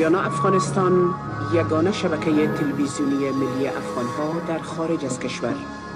آریانا افغانستان یگانه شبکه تلویزیونی ملی افغانها در خارج از کشور.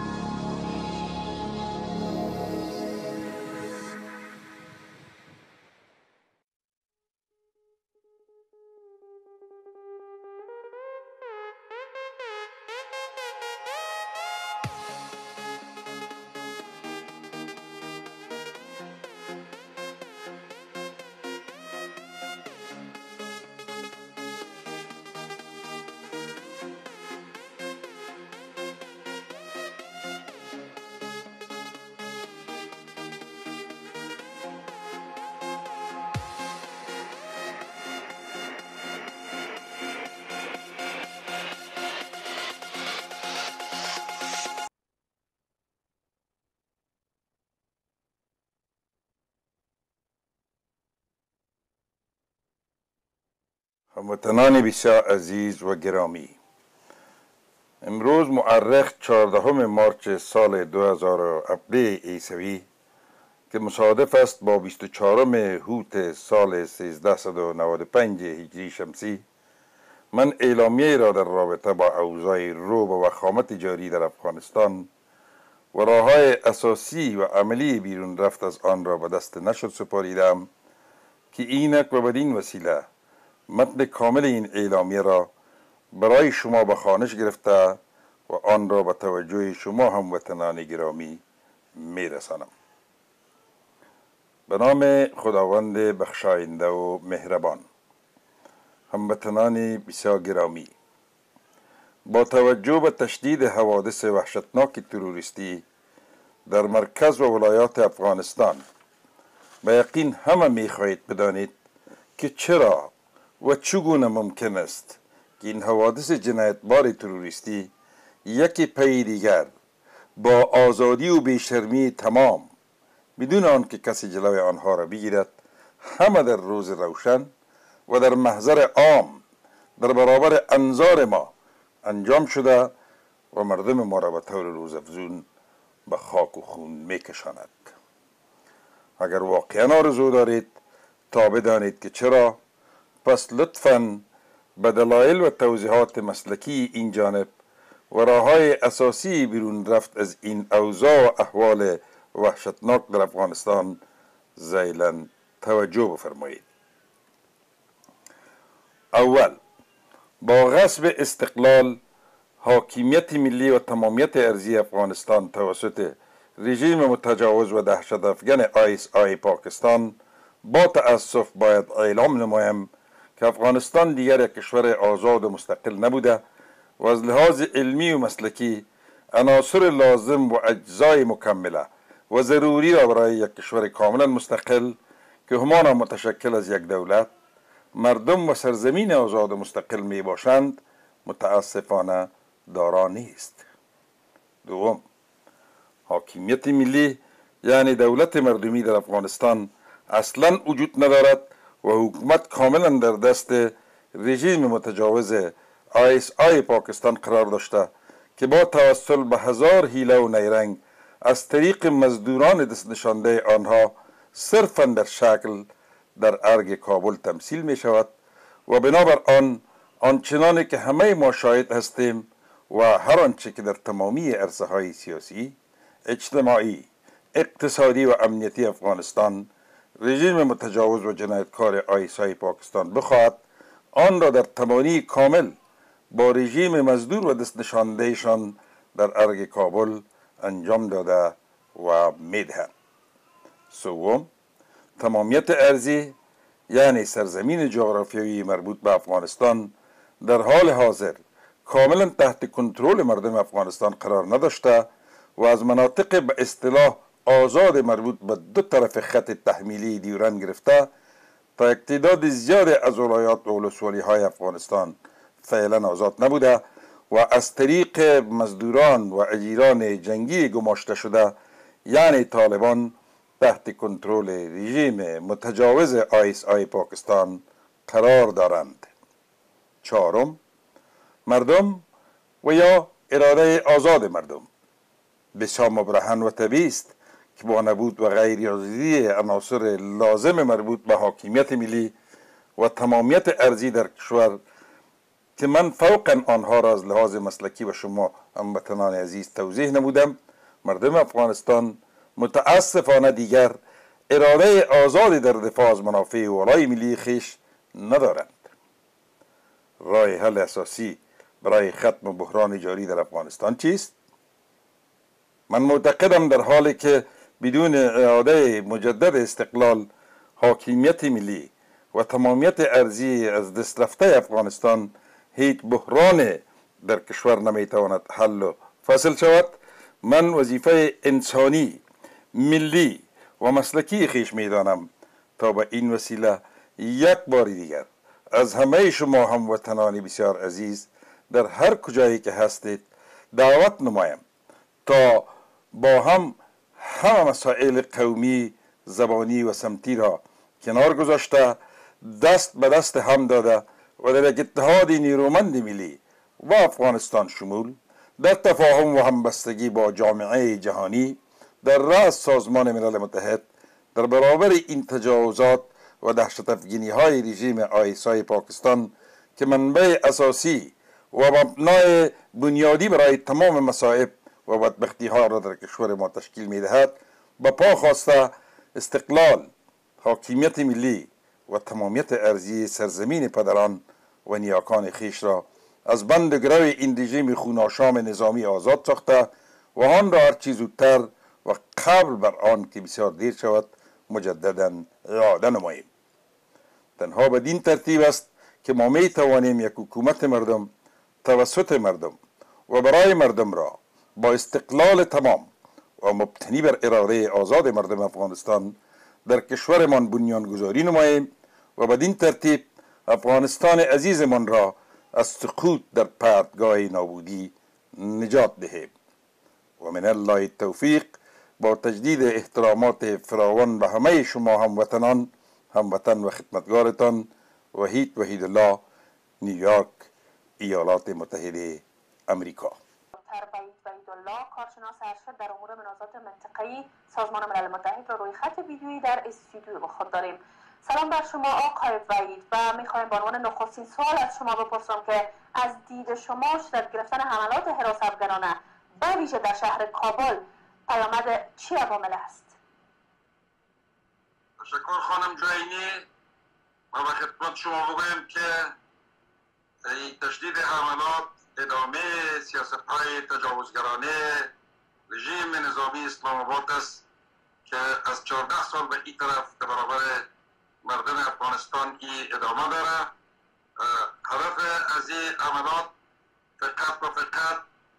هموطنان بسیار عزیز و گرامی، امروز مورخ 14 مارچ سال 2017 عیسوی که مصادف است با 24 هوت سال 1395 هجری شمسی، من اعلامیه را در رابطه با اوضاع رعب و وخامت جاری در افغانستان و راه‌های اساسی و عملی بیرون رفت از آن را به دست نشر سپاریدم که اینک و بدین وسیله متن کامل این اعلامیه را برای شما به خوانش گرفته و آن را به توجه شما هموطنان گرامی میرسانم. به نام خداوند بخشاینده و مهربان. هموطنان بسیار گرامی، با توجه به تشدید حوادث وحشتناک تروریستی در مرکز و ولایات افغانستان، به یقین همه میخواهید بدانید که چرا و چگونه ممکن است که این حوادث جنایتبار تروریستی یکی پی دیگر با آزادی و بیشرمی تمام بدون آنکه کسی جلوی آنها را بگیرد، همه در روز روشن و در محضر عام در برابر انظار ما انجام شده و مردم ما را به طور روزافزون به خاک و خون میکشاند. اگر واقعا آرزو دارید تا بدانید که چرا، پس لطفاً به دلایل و توضیحات مسلکی این جانب و راه‌های اساسی بیرون رفت از این اوضاع و احوال وحشتناک در افغانستان ذیلاً توجه بفرمایید. اول، با غصب استقلال، حاکمیت ملی و تمامیت ارضی افغانستان توسط رژیم متجاوز و دهشت افغان ISI پاکستان، با تأسف باید اعلام نمایم که افغانستان دیگر یک کشور آزاد و مستقل نبوده و از لحاظ علمی و مسلکی عناصر لازم و اجزای مکمله و ضروری را برای یک کشور کاملا مستقل که همان متشکل از یک دولت، مردم و سرزمین آزاد و مستقل می باشند متاسفانه دارا نیست. دوم، حاکمیت ملی یعنی دولت مردمی در افغانستان اصلا وجود ندارد و حکومت کاملا در دست رژیم متجاوز ISI پاکستان قرار داشته که با توسل به هزار حیله و نیرنگ از طریق مزدوران دست نشانده آنها صرفا در شکل در ارگ کابل تمثیل می شود و بنابر آن آنچنانی که همه ما شاهد هستیم و هر آنچه که در تمامی عرصه های سیاسی، اجتماعی، اقتصادی و امنیتی افغانستان رژیم متجاوز و جنایتکار ISI پاکستان بخواهد، آن را در تمامی کامل با رژیم مزدور و دست نشاندهشان در ارگ کابل انجام داده و میدهد. سوم، تمامیت ارضی یعنی سرزمین جغرافیایی مربوط به افغانستان در حال حاضر کاملا تحت کنترل مردم افغانستان قرار نداشته و از مناطق به اصطلاح آزاد مربوط به دو طرف خط تحمیلی دیورن گرفته تا یک تعداد زیاد از ولایات و ولسوالی های افغانستان فعلا آزاد نبوده و از طریق مزدوران و اجیران جنگی گماشته شده یعنی طالبان تحت کنترل رژیم متجاوز ISI پاکستان قرار دارند. چهارم، مردم و یا اراده آزاد مردم بسیار مبرهن و طبیعی است که با نبود و غیریازی عناصر لازم مربوط به حاکمیت ملی و تمامیت ارضی در کشور که من فوقا آنها را از لحاظ مسلکی و شما هموطنان عزیز توضیح نمودم، مردم افغانستان متاسفانه دیگر اراده آزادی در دفاع از منافع والای ملی خیش ندارند. راه حل اساسی برای ختم بحران جاری در افغانستان چیست؟ من معتقدم در حالی که بدون اراده مجدد استقلال، حاکمیت ملی و تمامیت ارضی از دست رفته افغانستان هیچ بحران در کشور نمیتواند حل و فصل شود. من وظیفه انسانی، ملی و مسلکی خیش میدانم تا به این وسیله یک بار دیگر از همه شما هموطنان بسیار عزیز در هر کجایی که هستید دعوت نمایم تا با هم همه مسائل قومی، زبانی و سمتی را کنار گذاشته دست به دست هم داده و در یک اتحاد نیرومند ملی و افغانستان شمول در تفاهم و همبستگی با جامعه جهانی در رأس سازمان ملل متحد در برابر این تجاوزات و دهشت افغانی های رژیم آیسای پاکستان که منبع اساسی و مبنای بنیادی برای تمام مصائب و بدبختی ها را در کشور ما تشکیل می دهد، با پا خواسته استقلال، حاکمیت ملی و تمامیت ارضی سرزمین پدران و نیاکان خیش را از بند گرو این رژیم خوناشام نظامی آزاد ساخته و آن را هرچی زودتر و قبل بر آن که بسیار دیر شود مجددا اعاده نماییم. تنها بدین ترتیب است که ما می توانیم یک حکومت مردم توسط مردم و برای مردم را با استقلال تمام و مبتنی بر اراده آزاد مردم افغانستان در کشورمان بنیانگذاری نماییم و بدین ترتیب افغانستان عزیزمان را از سقوط در پرتگاه نابودی نجات دهیم. و من الله التوفیق. با تجدید احترامات فراوان به همه شما هموطن و خدمتگارتان، وحید الله، نیویورک، ایالات متحده امریکا. وحید الله، کارشناس ارشد در امور منازعات منطقه‌ای سازمان ملل متحد را روی خط ویدیویی در استودیو با خود داریم. سلام بر شما آقای وحید و میخوایم به عنوان نخستین سوال از شما بپرسم که از دید شما شدت گرفتن حملات حراس افغانانه به ویژه در شهر کابل پیامد چه عوامل است؟ تشکر خانم جاینی. ما به خدمت شما بگویم که تشدید حملات ادامه سیاست‌های تجاوزگرانه رژیم نظامی اسلام آباد است که از 14 سال به این طرف در برابر مردم افغانستان ای ادامه داره. هدف از این حملات فقط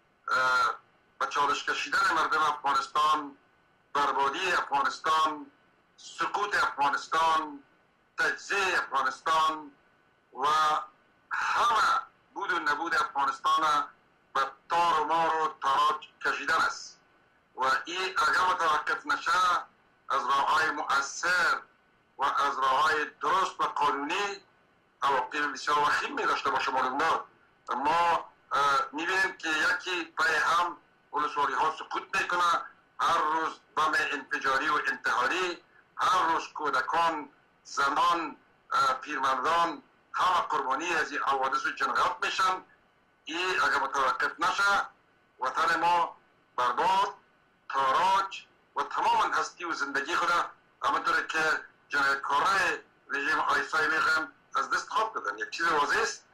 به چالش کشیدن مردم افغانستان، بربادی افغانستان، سقوط افغانستان، تجزیه افغانستان و همه بود و نبود افغانستان به تار و مار و تاراج کشیدن است و این اگر متوقف نشه از راه‌های مؤثر و از راه‌های درست و قانونی عواقب بسیار وخیم می داشته باشه. ما می‌بینیم که یکی پای هم ولسوالی ها سقوط میکنه، هر روز بم انفجاری و انتحاری، هر روز کودکان، زنان، پیرمردان همه قربانی از این حوادث و جنایات میشن. این اگر متوقف نشه وطن ما برباد، تاراج و تماما هستی و زندگی خود همونطور که جنایتکارای رژیم آیسای میخوان از دست خواب دادن. یک چیز واضح است.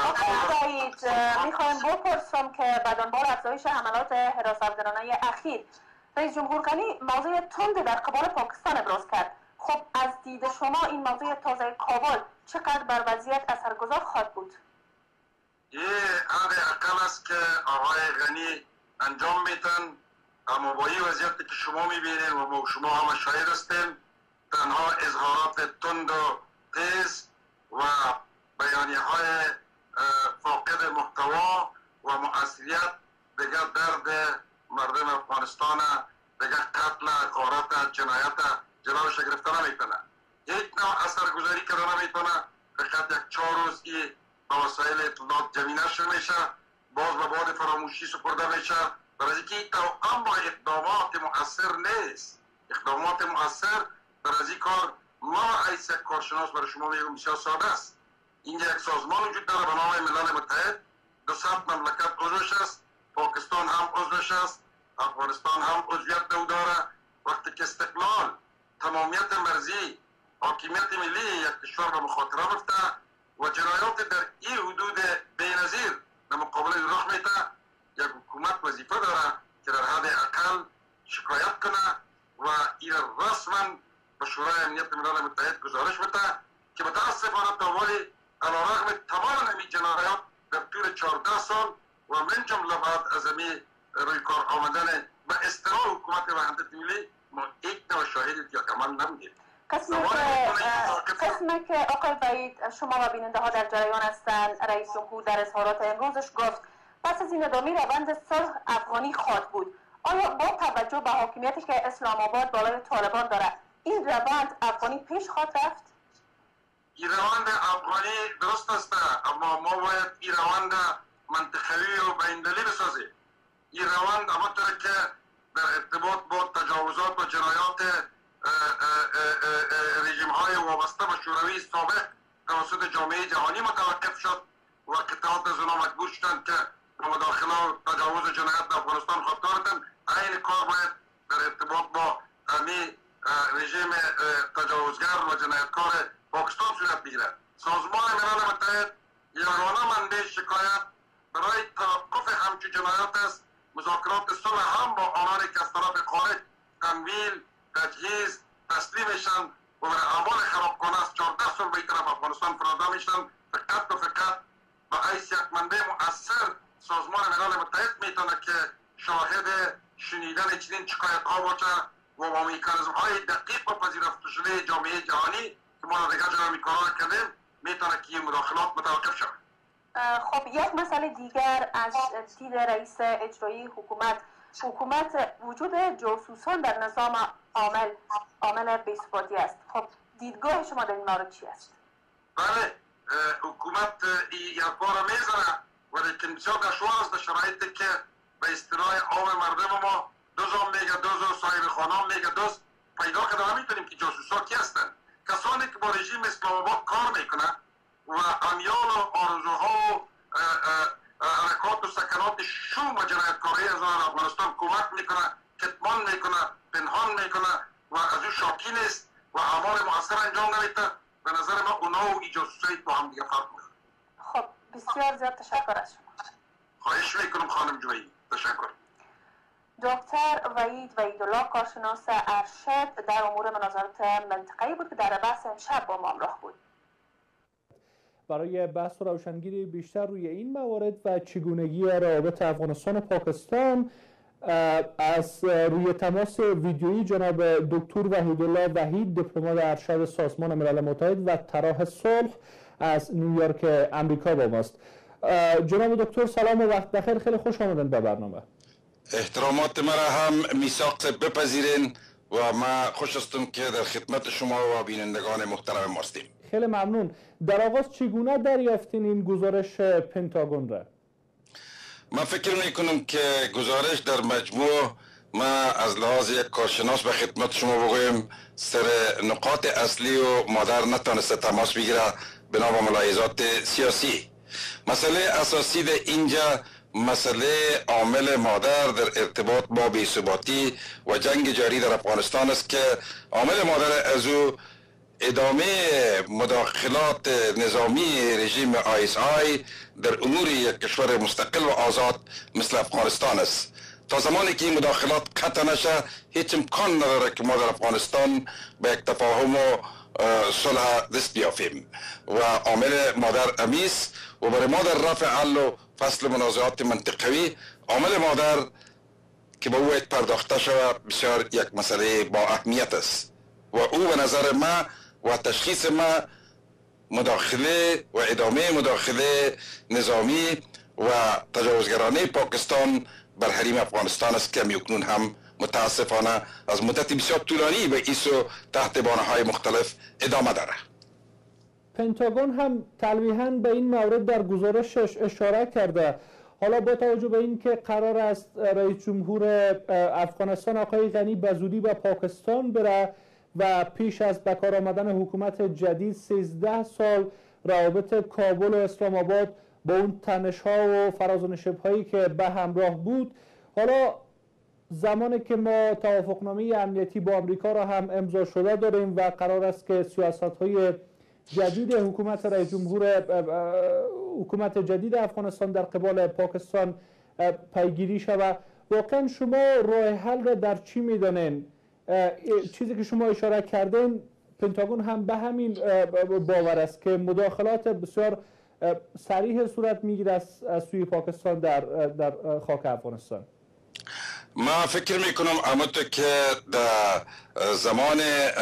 میخوایم بپرسم که بعد از بار افزایش حملات حراس افغانانه اخیر رئیس جمهور غنی موضوع تند در قبال پاکستان ابراز کرد. خب از دید شما این موضوع تازه کابل چقدر بر وضعیت اثرگذار خواهد بود؟ یه عمل اقل است که آقای غنی انجام میتن، اما با این وضعیتی که شما میبینید و ما شما هم شاهد هستیم، تنها اظهارات تند و تیز و بیانیه های فاقد محتوا و مؤثریت دیگر درد مردم افغانستان، دیگر قتل، غارت، جنایت جلوش گرفته نمیتونه. یک نوع اثرگذاری که نمیتونه، فقط یک 4 روز این وسایل اطلاعات جمعی نشر میشه، باز به باد فراموشی سپرده میشه، برای اینکه توأم با اقدامات مؤثر نیست. اقدامات مؤثر برای این کار ما ایس یک کارشناس برای شما میگم بسیار ساده است. اینجا یک سازمان وجود داره به نام ملل متحد، 200 مملکت عضوش است، پاکستان هم عضوش است، افغانستان هم عضویت داره. وقتی که استقلال، تمامیت مرزی، حاکمیت ملی یک کشور به مخاطره رفته و جنایات در این حدود بی‌نظیر در مقابل رخ میده، یک حکومت وظیفه داره که در حد اقل شکایت کنه و این رسما به شورای امنیت ملل متحد گزارش بده که متاسفانه تا ولی علیرغم تمام همین جنایات در طول 14 سال و من جمله بعد از همین روی کار آمدن به استقرار حکومت وحدت ملی ما یک نوع شاهدی یا کمال نمیدیم. قسمی که آقای وحید شما و بیننده ها در جریان هستند، رئیس جمهور در اظهارات امروزش گفت پس از این ادامه روند صلح افغانی خواهد بود. آیا با توجه به حاکمیتی که اسلام آباد بالای طالبان داره این روند افغانی پیش خواهد رفت؟ این روند افغانی درست است، اما ما باید این روند منطقوی و بیندلی بسازیم. این روند همانطور که در ارتباط با تجاوزات و جنایات رژیم های وابسته به شوروی سابق توسط جامعه جهانی متوقف شد و اتحاد زنا مجبور شدند که به مداخله و تجاوز و جنایت در افغانستان خوددار کردند. این کار باید در ارتباط با همین رژیم تجاوزگر و جنایتکار پاکستان صورت بگیرد. سازمان ملل متحد یگانه منبع شکایت برای توقف همچون جنایات است. مذاکرات صلح هم با آنانی که از طرف خارج تمویل، تجهیز، تسلیم میشن و برای اعمال خرابکانه از 14 سال به طرف افغانستان فرازده میشن، فقط و فقط با ایس یک منبع مؤثر سازمان ملل متحد میتونه که شاهد شنیدن چنین شکایت ها باشه و با میکانیزم های دقیق و پذیرفته شده جامعه جهانی که ما دیگر جا میکارا کردیم میتونه که این مداخلات متوقف شود. خب یک مسئله دیگر از دید رئیس اجرایی حکومت وجود جاسوسان در نظام عامل بی‌ثباتی است. خب دیدگاه شما در این مورد چی است؟ بله، حکومت این حرفا را میزنه ولیکن بسیار دشوار است در شرایطی که به اصطلاح عام مردم ما دوزم میگه دوز و صاحب خانم میگه دوز پیدا کرده نمیتونیم که جاسوسا کی هستند. کسانی که با رژیم اسلام آباد کار میکنه و امیال و آرزوها و حرکات و سکنات شوم و جنایتکاری از آن افغانستان کمک میکنه، کتمان میکنه، پنهان میکنه و از او شاکی نیست و اعمال مؤثر انجام نمیده. به نظر من اونا و ای جاسوسایی با هم دیگه فرق میکنه. خب بسیار زیاد تشکر از شما. خواهش میکنم خانم جویی. تشکر. دکتر وحید وحیدالله کارشناس ارشد در امور مناظرات منطقه‌ای بود که در بحث امشب با ما همراه بود. برای بحث و روشنگیری بیشتر روی این موارد و چگونگی روابط افغانستان و پاکستان از روی تماس ویدیویی جناب دکتر وحیدالله وحید دیپلمات ارشد سازمان ملل متحد و طراح صلح از نیویورک امریکا با ماست. جناب دکتر سلام و وقت بخیر، خیلی خوش آمدن به برنامه. احترامات مرا هم میثاق بپذیرین و ما خوش هستم که در خدمت شما و بینندگان محترم ما هستیم. خیلی ممنون. در آغاز چگونه دریافتین این گزارش پنتاگون را؟ من فکر میکنم که گزارش در مجموع ما از لحاظ یک کارشناس به خدمت شما بگویم سر نقاط اصلی و مادر نتانسته تماس بگیره بنا به ملاحظات سیاسی. مسئله اساسی در اینجا مسئله عامل مادر در ارتباط با بی‌ثباتی و جنگ جاری در افغانستان است که عامل مادر از او ادامه مداخلات نظامی رژیم ISI در امور یک کشور مستقل و آزاد مثل افغانستان است. تا زمانی که این مداخلات قطع نشه هیچ امکان نداره که ما در افغانستان به یک تفاهم و صلح دست بیافیم و عامل مادر امیس و برای ما در رفع حل و فصل منازعات منطقوی عامل مادر که به او پرداخته شود بسیار یک مسئله با اهمیت است و او به نظر ما و تشخیص ما مداخله و ادامه مداخله نظامی و تجاوزگرانه پاکستان بر حریم افغانستان است که همیکنون هم متاسفانه از مدت بسیار طولانی به ایسو تحت بانه‌های مختلف ادامه داره. پنتاگون هم تلویحاً به این مورد در گزارشش اشاره کرده. حالا با توجه به این که قرار است رئیس جمهور افغانستان آقای غنی به زودی به پاکستان بره و پیش از بکار آمدن حکومت جدید 13 سال روابط کابل و اسلام آباد با اون تنش‌ها و فراز و نشیب‌هایی که به همراه بود، حالا زمانی که ما توافقنامه امنیتی با آمریکا را هم امضا شده داریم و قرار است که سیاست‌های جدید حکومت حکومت جدید افغانستان در قبال پاکستان پیگیری شود، واقعا شما راه حل را در چی می‌دانین؟ چیزی که شما اشاره کردین، پنتاگون هم به همین باور است که مداخلات بسیار صریح صورت میگیره از سوی پاکستان در خاک افغانستان. ما فکر میکنم همونطور که در زمان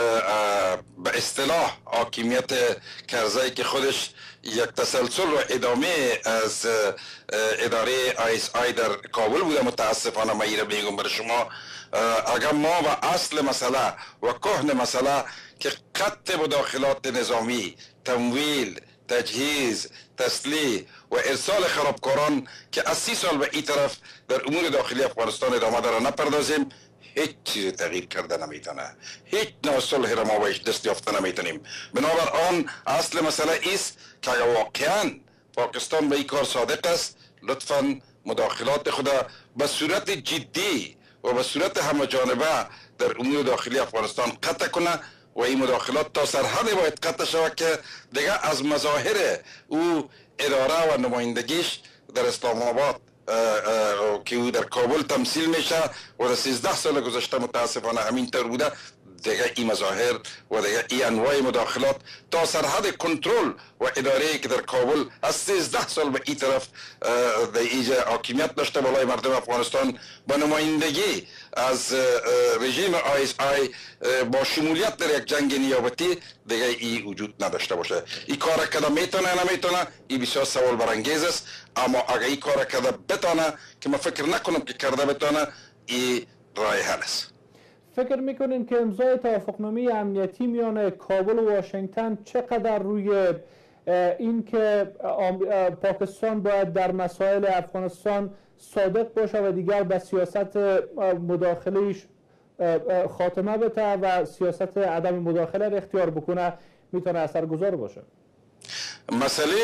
به اصطلاح حاکمیت کرزی که خودش یک تسلسل و ادامه از اداره ISI در کابل بوده، متاسفانه ما ایره میگم برای شما، اگر ما و اصل مسئله و کهن مسئله که قطع مداخلات نظامی، تمویل، تجهیز، تسلیح و ارسال خرابکاران که از 30 سال به این طرف در امور داخلی افغانستان ادامه داره نپردازیم، هیچ چیز تغییر کرده نمیتونه، هیچ نوع صلح را ما بهش دست یافته نمیتونیم. بنابراین اصل مسئله ایست که اگر واقعا پاکستان به این کار صادق است، لطفا مداخلات خود به صورت جدی و به صورت همه جانبه در امور داخلی افغانستان قطع کنه و این مداخلات تا سرحد باید قطع شود که دیگه از مظاهر او اداره و نمایندگیش در اسلام آباد که او در کابل تمثیل میشه و در 13 سال گذشته متاسفانه همینطور بوده، دیگه این مظاهر و دیگه این انواع مداخلات تا سرحد کنترل و اداره که در کابل از 13 سال به این طرف در اینجا حاکمیت داشته بالای مردم افغانستان با نمایندگی از رژیم ISI با شمولیت در یک جنگ نیابتی دیگه این وجود نداشته باشه. این کار کده میتونه نمیتونه، این بسیار سوال برانگیز است، اما اگر این کار کده بتونه که من فکر نکنم که کرده بتونه، این راه حل است. فکر میکنین که امضای توافقنامه امنیتی میان کابل و واشنگتن چقدر روی این که پاکستان باید در مسائل افغانستان صادق باشه و دیگر به سیاست مداخلهش خاتمه بده و سیاست عدم مداخله را اختیار بکنه میتونه اثرگذار باشه؟ مسئله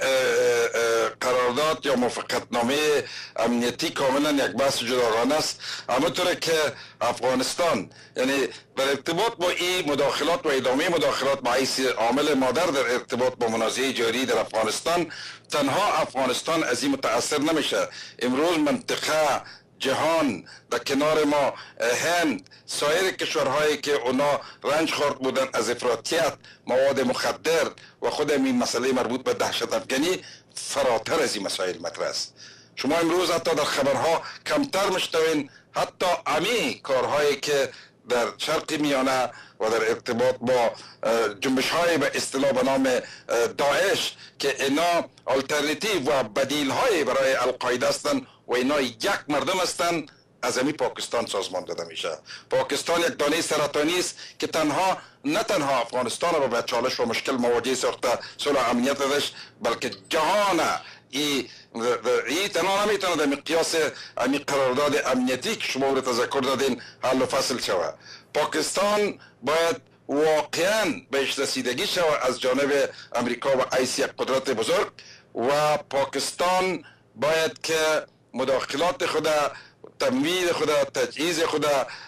قرارداد یا موافقتنامه امنیتی کاملا یک بحث جداگانه است، همونطور که افغانستان یعنی در ارتباط با این مداخلات و ادامه مداخلات با حیث عامل مادر در ارتباط با منازعه جاری در افغانستان، تنها افغانستان از این متاثر نمیشه. امروز منطقه، جهان، در کنار ما هند، سایر کشورهایی که اونا رنج خورد بودن از افراطیت، مواد مخدر و خود این مسئله مربوط به دهشت افغانی فراتر از این مسائل مطرح است. شما امروز حتی در خبرها کمتر میشنوین حتی امی کارهایی که در شرق میانه و در ارتباط با جنبش های به اصطلاح به نام داعش که اینا آلترناتیو و بدیل های برای القاعده هستند و اینا یک مردم هستند، از امی پاکستان سازمان داده میشه. پاکستان یک دانه سرطانی است که نه تنها افغانستان را به چالش و مشکل مواجه ساخته صلح امنیت ازش، بلکه جهان ای تنها نمیتونه در مقیاس امی قرارداد امنیتی که شما رو تذکر دادین حل و فصل شود. پاکستان باید واقعا بهش رسیدگی شود از جانب امریکا و ایس، یک قدرت بزرگ، و پاکستان باید که مداخلات خود، تمویل خود، تجهیز خود،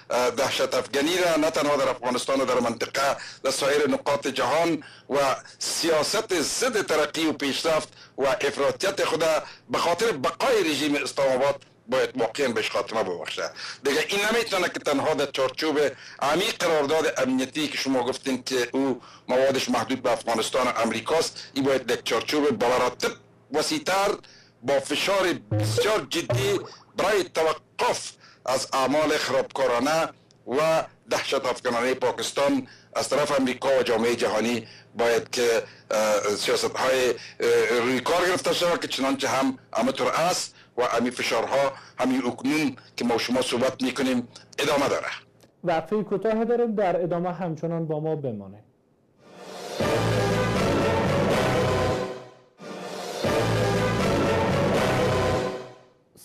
دهشت افغانی را نه تنها در افغانستان و در منطقه، در سایر نقاط جهان و سیاست ضد ترقی و پیشرفت و افراطیت خود به خاطر بقای رژیم اسلام آباد باید واقعا بهش خاتمه ببخشه. دیگه این نمیتونه که تنها در چارچوب عمیق قرارداد امنیتی که شما گفتین که او موادش محدود به افغانستان و امریکاست، این باید در چارچوب بمراتب وسیع‌تر با فشار بسیار جدی برای توقف از اعمال خرابکارانه و دهشت افغانانه پاکستان از طرف امریکا و جامعه جهانی باید که سیاست های روی کار گرفته شود که چنانچه هم همطور است و همین فشارها همین اکنون که ما شما صحبت میکنیم ادامه داره. وقفه کوتاه داریم، در ادامه همچنان با ما بمانه.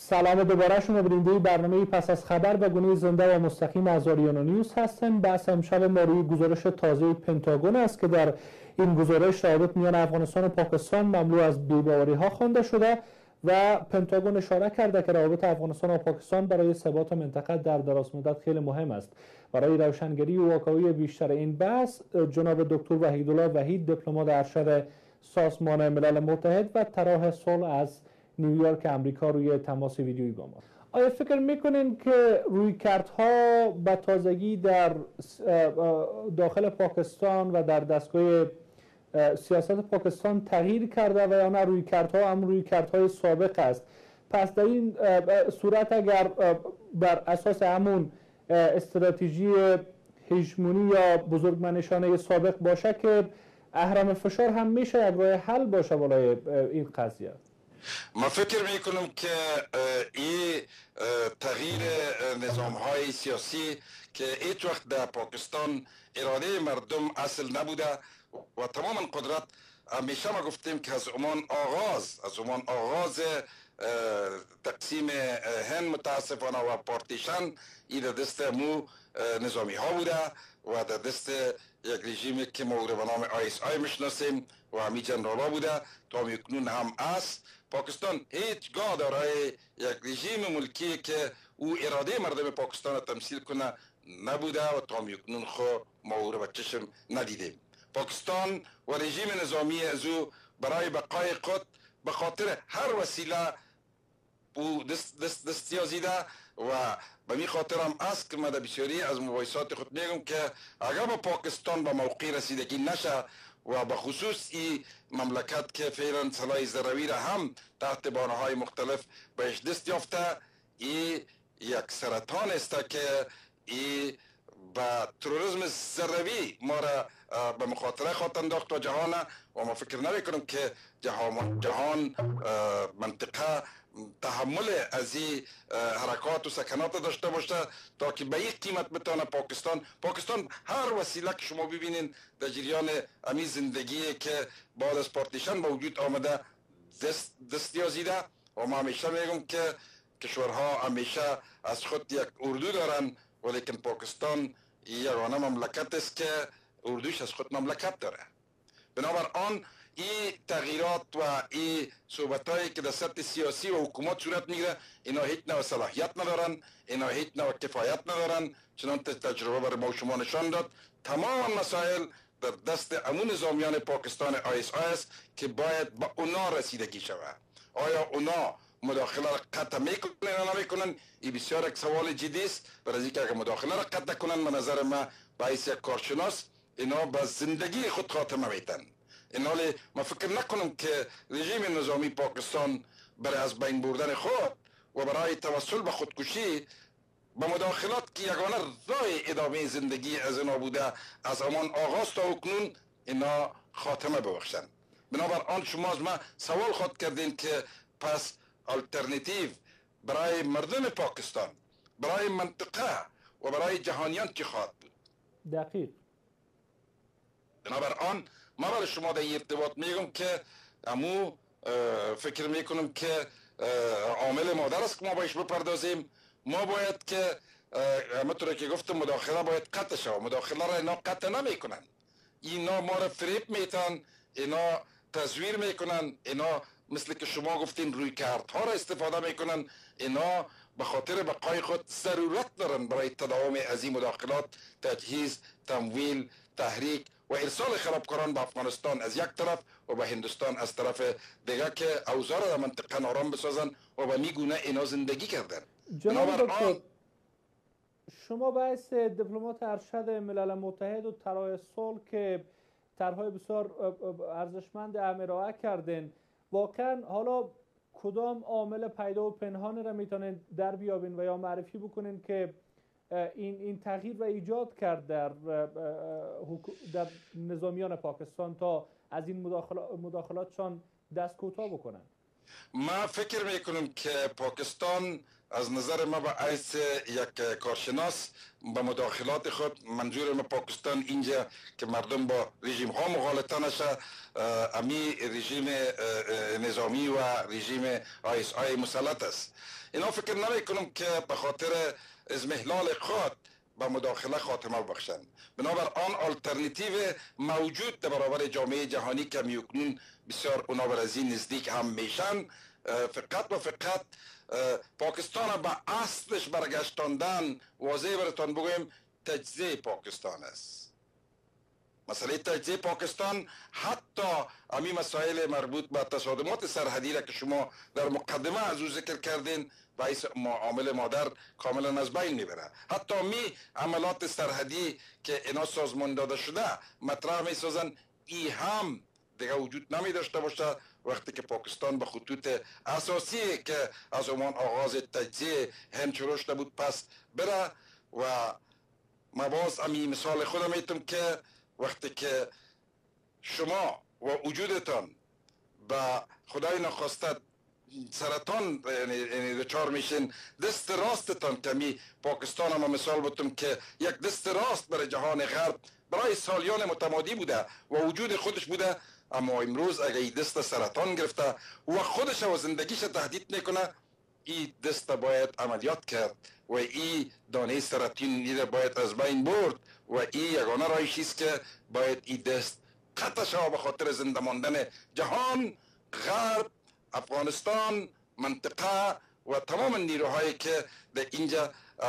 سلام دوباره، شما بیننده برنامه پس از خبر به گونه زنده و مستقیم از آریانا نیوز هستن. بحث امشب ما روی گزارش تازه پنتاگون است که در این گزارش روابط میان افغانستان و پاکستان مملو از بی‌باوری ها خوانده شده و پنتاگون اشاره کرده که روابط افغانستان و پاکستان برای ثبات منطقه در دراز مدت خیلی مهم است. برای روشنگری و واکاوی بیشتر این بحث جناب دکتر وحیدالله وحید، دیپلمات ارشد سازمان ملل متحد و طراح صلح از نیویورک امریکا روی تماس ویدیویی با ما. آیا فکر میکنین که رویکردها به تازگی در داخل پاکستان و در دستگاه سیاست پاکستان تغییر کرده و یا نه رویکردها هم رویکردهای سابق است؟ پس در این صورت اگر بر اساس همون استراتژی هژمونی یا بزرگمنشانه سابق باشه که اهرم فشار هم میشه یک راه حل باشه بالای این قضیه؟ ما فکر میکنم که این تغییر نظام های سیاسی که هیچ وقت در پاکستان اراده مردم اصل نبوده و تماما قدرت همیشه ما گفتیم که از امان آغاز تقسیم هند متاسفانه و پارتیشن این در دست مو نظامی ها بوده و در دست یک رژیمی که ما به نام ISI میشناسیم و همی جنرالا بوده تا میکنون هم است. پاکستان هیچگاه دارای یک رژیم ملکی که او اراده مردم پاکستان تمثیل کنه نبوده و تا میکنون ما او را به چشم ندیدیم. پاکستان و رژیم نظامی از او برای بقای خود به خاطر هر وسیله او دست یازیده و به می خاطر هم است که من در بسیاری از مباحثات خود میگم که اگر با پاکستان به موقع رسیدگی نشه و به خصوص این مملکت که فعلا سلاح ذروی را هم تحت بانه‌های مختلف بهش دست یافته، این یک سرطان است که این با تروریسم ذروی ما را به مخاطره خواهد انداخت و جهان و ما فکر نمی کنم که جهان منطقه تحمل از این حرکات و سکنات داشته باشه تا که به این قیمت بتانه پاکستان هر وسیله که شما ببینین در جریان امی زندگی که بعد از پارتیشن به وجود آمده دست یازیده و ما همیشه میگم که کشورها همیشه از خود یک اردو دارن ولیکن پاکستان یگانه مملکت است که اردوش از خود مملکت داره. بنابراین این تغییرات و این صحبتایی که در سطح سیاسی و حکومت صورت میگیره اینا هیچ نوع صلاحیت ندارن، اینا هیچ نوع کفایت ندارن. چنانچه تجربه برای ما شما نشان داد تمام مسائل در دست امون نظامیان پاکستان ISI است که باید به اونا رسیدگی شود. آیا اونا مداخله را قطع میکنن یا نمیکنن؟ این بسیار یک سوال جدی است. برای اینکه اگر مداخله را قطع کنن به نظر ما به حیث یک کارشناس اینا به زندگی خود خاتمه میتن. این حال ما فکر نکنم که رژیم نظامی پاکستان برای از بین بردن خود و برای توسل به خودکشی با مداخلات که یگانه راه ادامه زندگی از اینا بوده از همان آغاز تا اکنون اینا خاتمه ببخشند. بنابراین شما از ما سوال خود کردین که پس الٹرنیتیو برای مردم پاکستان، برای منطقه و برای جهانیان چی خواهد بود؟ دقیق. بنابراین ما برای شما در ارتباط میگم که امو فکر میکنم که عامل مادر است که ما بایش بپردازیم. ما باید که همونطور که گفتم مداخله باید قطع شود. مداخله را اینا قطع نمیکنن، اینا ما را فریب میتن، اینا تزویر میکنن، اینا مثل که شما گفتین روی کارت‌ها را استفاده میکنن. اینا به خاطر بقای خود ضرورت دارن برای تداوم از این مداخلات تجهیز، تمویل، تحریک و ارسال خرابکاران به افغانستان از یک طرف و به هندوستان از طرف دیگه که اوضاع را در منطقه نارام بسازن و به میگونه اینا زندگی کردن. جناب دکتر، شما باعث دیپلمات ارشد ملل متحد و طراح صلح که طرح‌های بسیار ارزشمند ارائه کردین، واقعا حالا کدام عامل پیدا و پنهان را میتونین در بیابین و یا معرفی بکنین که این تغییر را ایجاد کرد در نظامیان پاکستان تا از این مداخلاتشان دست کوتاه بکنن؟ ما فکر میکنم که پاکستان از نظر ما به حیث یک کارشناس به مداخلات خود منظور ما پاکستان اینجا که مردم با رژیم ها مغالطه نشه، امی رژیم نظامی و رژیم ISI مسلط است. اینا فکر نمی کنم که به خاطر ازمهلال خود با مداخله خاتمه بخشند. بنابر آن آلترناتیو موجود در برابر جامعه جهانی که میکنون بسیار اونا بر از این نزدیک هم میشن. فقط و فقط پاکستان به اصلش برگشتاندن واضح براتان بگویم تجزیه پاکستان است. مسئله تجزیه پاکستان حتی امی مسائل مربوط به تصادمات سرحدی را که شما در مقدمه از او ذکر کردین باعث عامل مادر کاملا از بین میبره. حتی می عملات سرحدی که اینا سازمان داده شده مطرح می سازن ای هم دیگه وجود نمی داشته باشه وقتی که پاکستان به خطوط اساسی که از امان آغاز تجزیه هند شروع شده بود پس بره. و ما باز امی مثال خودم میتونم که وقتی که شما و وجودتان به خدای نخواسته سرطان یعنی دچار میشین، دست راستتان که می پاکستان هم مثال بودم که یک دست راست برای جهان غرب برای سالیان متمادی بوده و وجود خودش بوده، اما امروز اگه این دست سرطان گرفته و خودش و زندگیش تهدید میکنه، این دست باید عملیات کرد و این دانه سرطان باید از بین برد و این یگانه راهش است که باید این دست قطع شود به خاطر زنده ماندن جهان، غرب، افغانستان، منطقه و تمام نیروهایی که در اینجا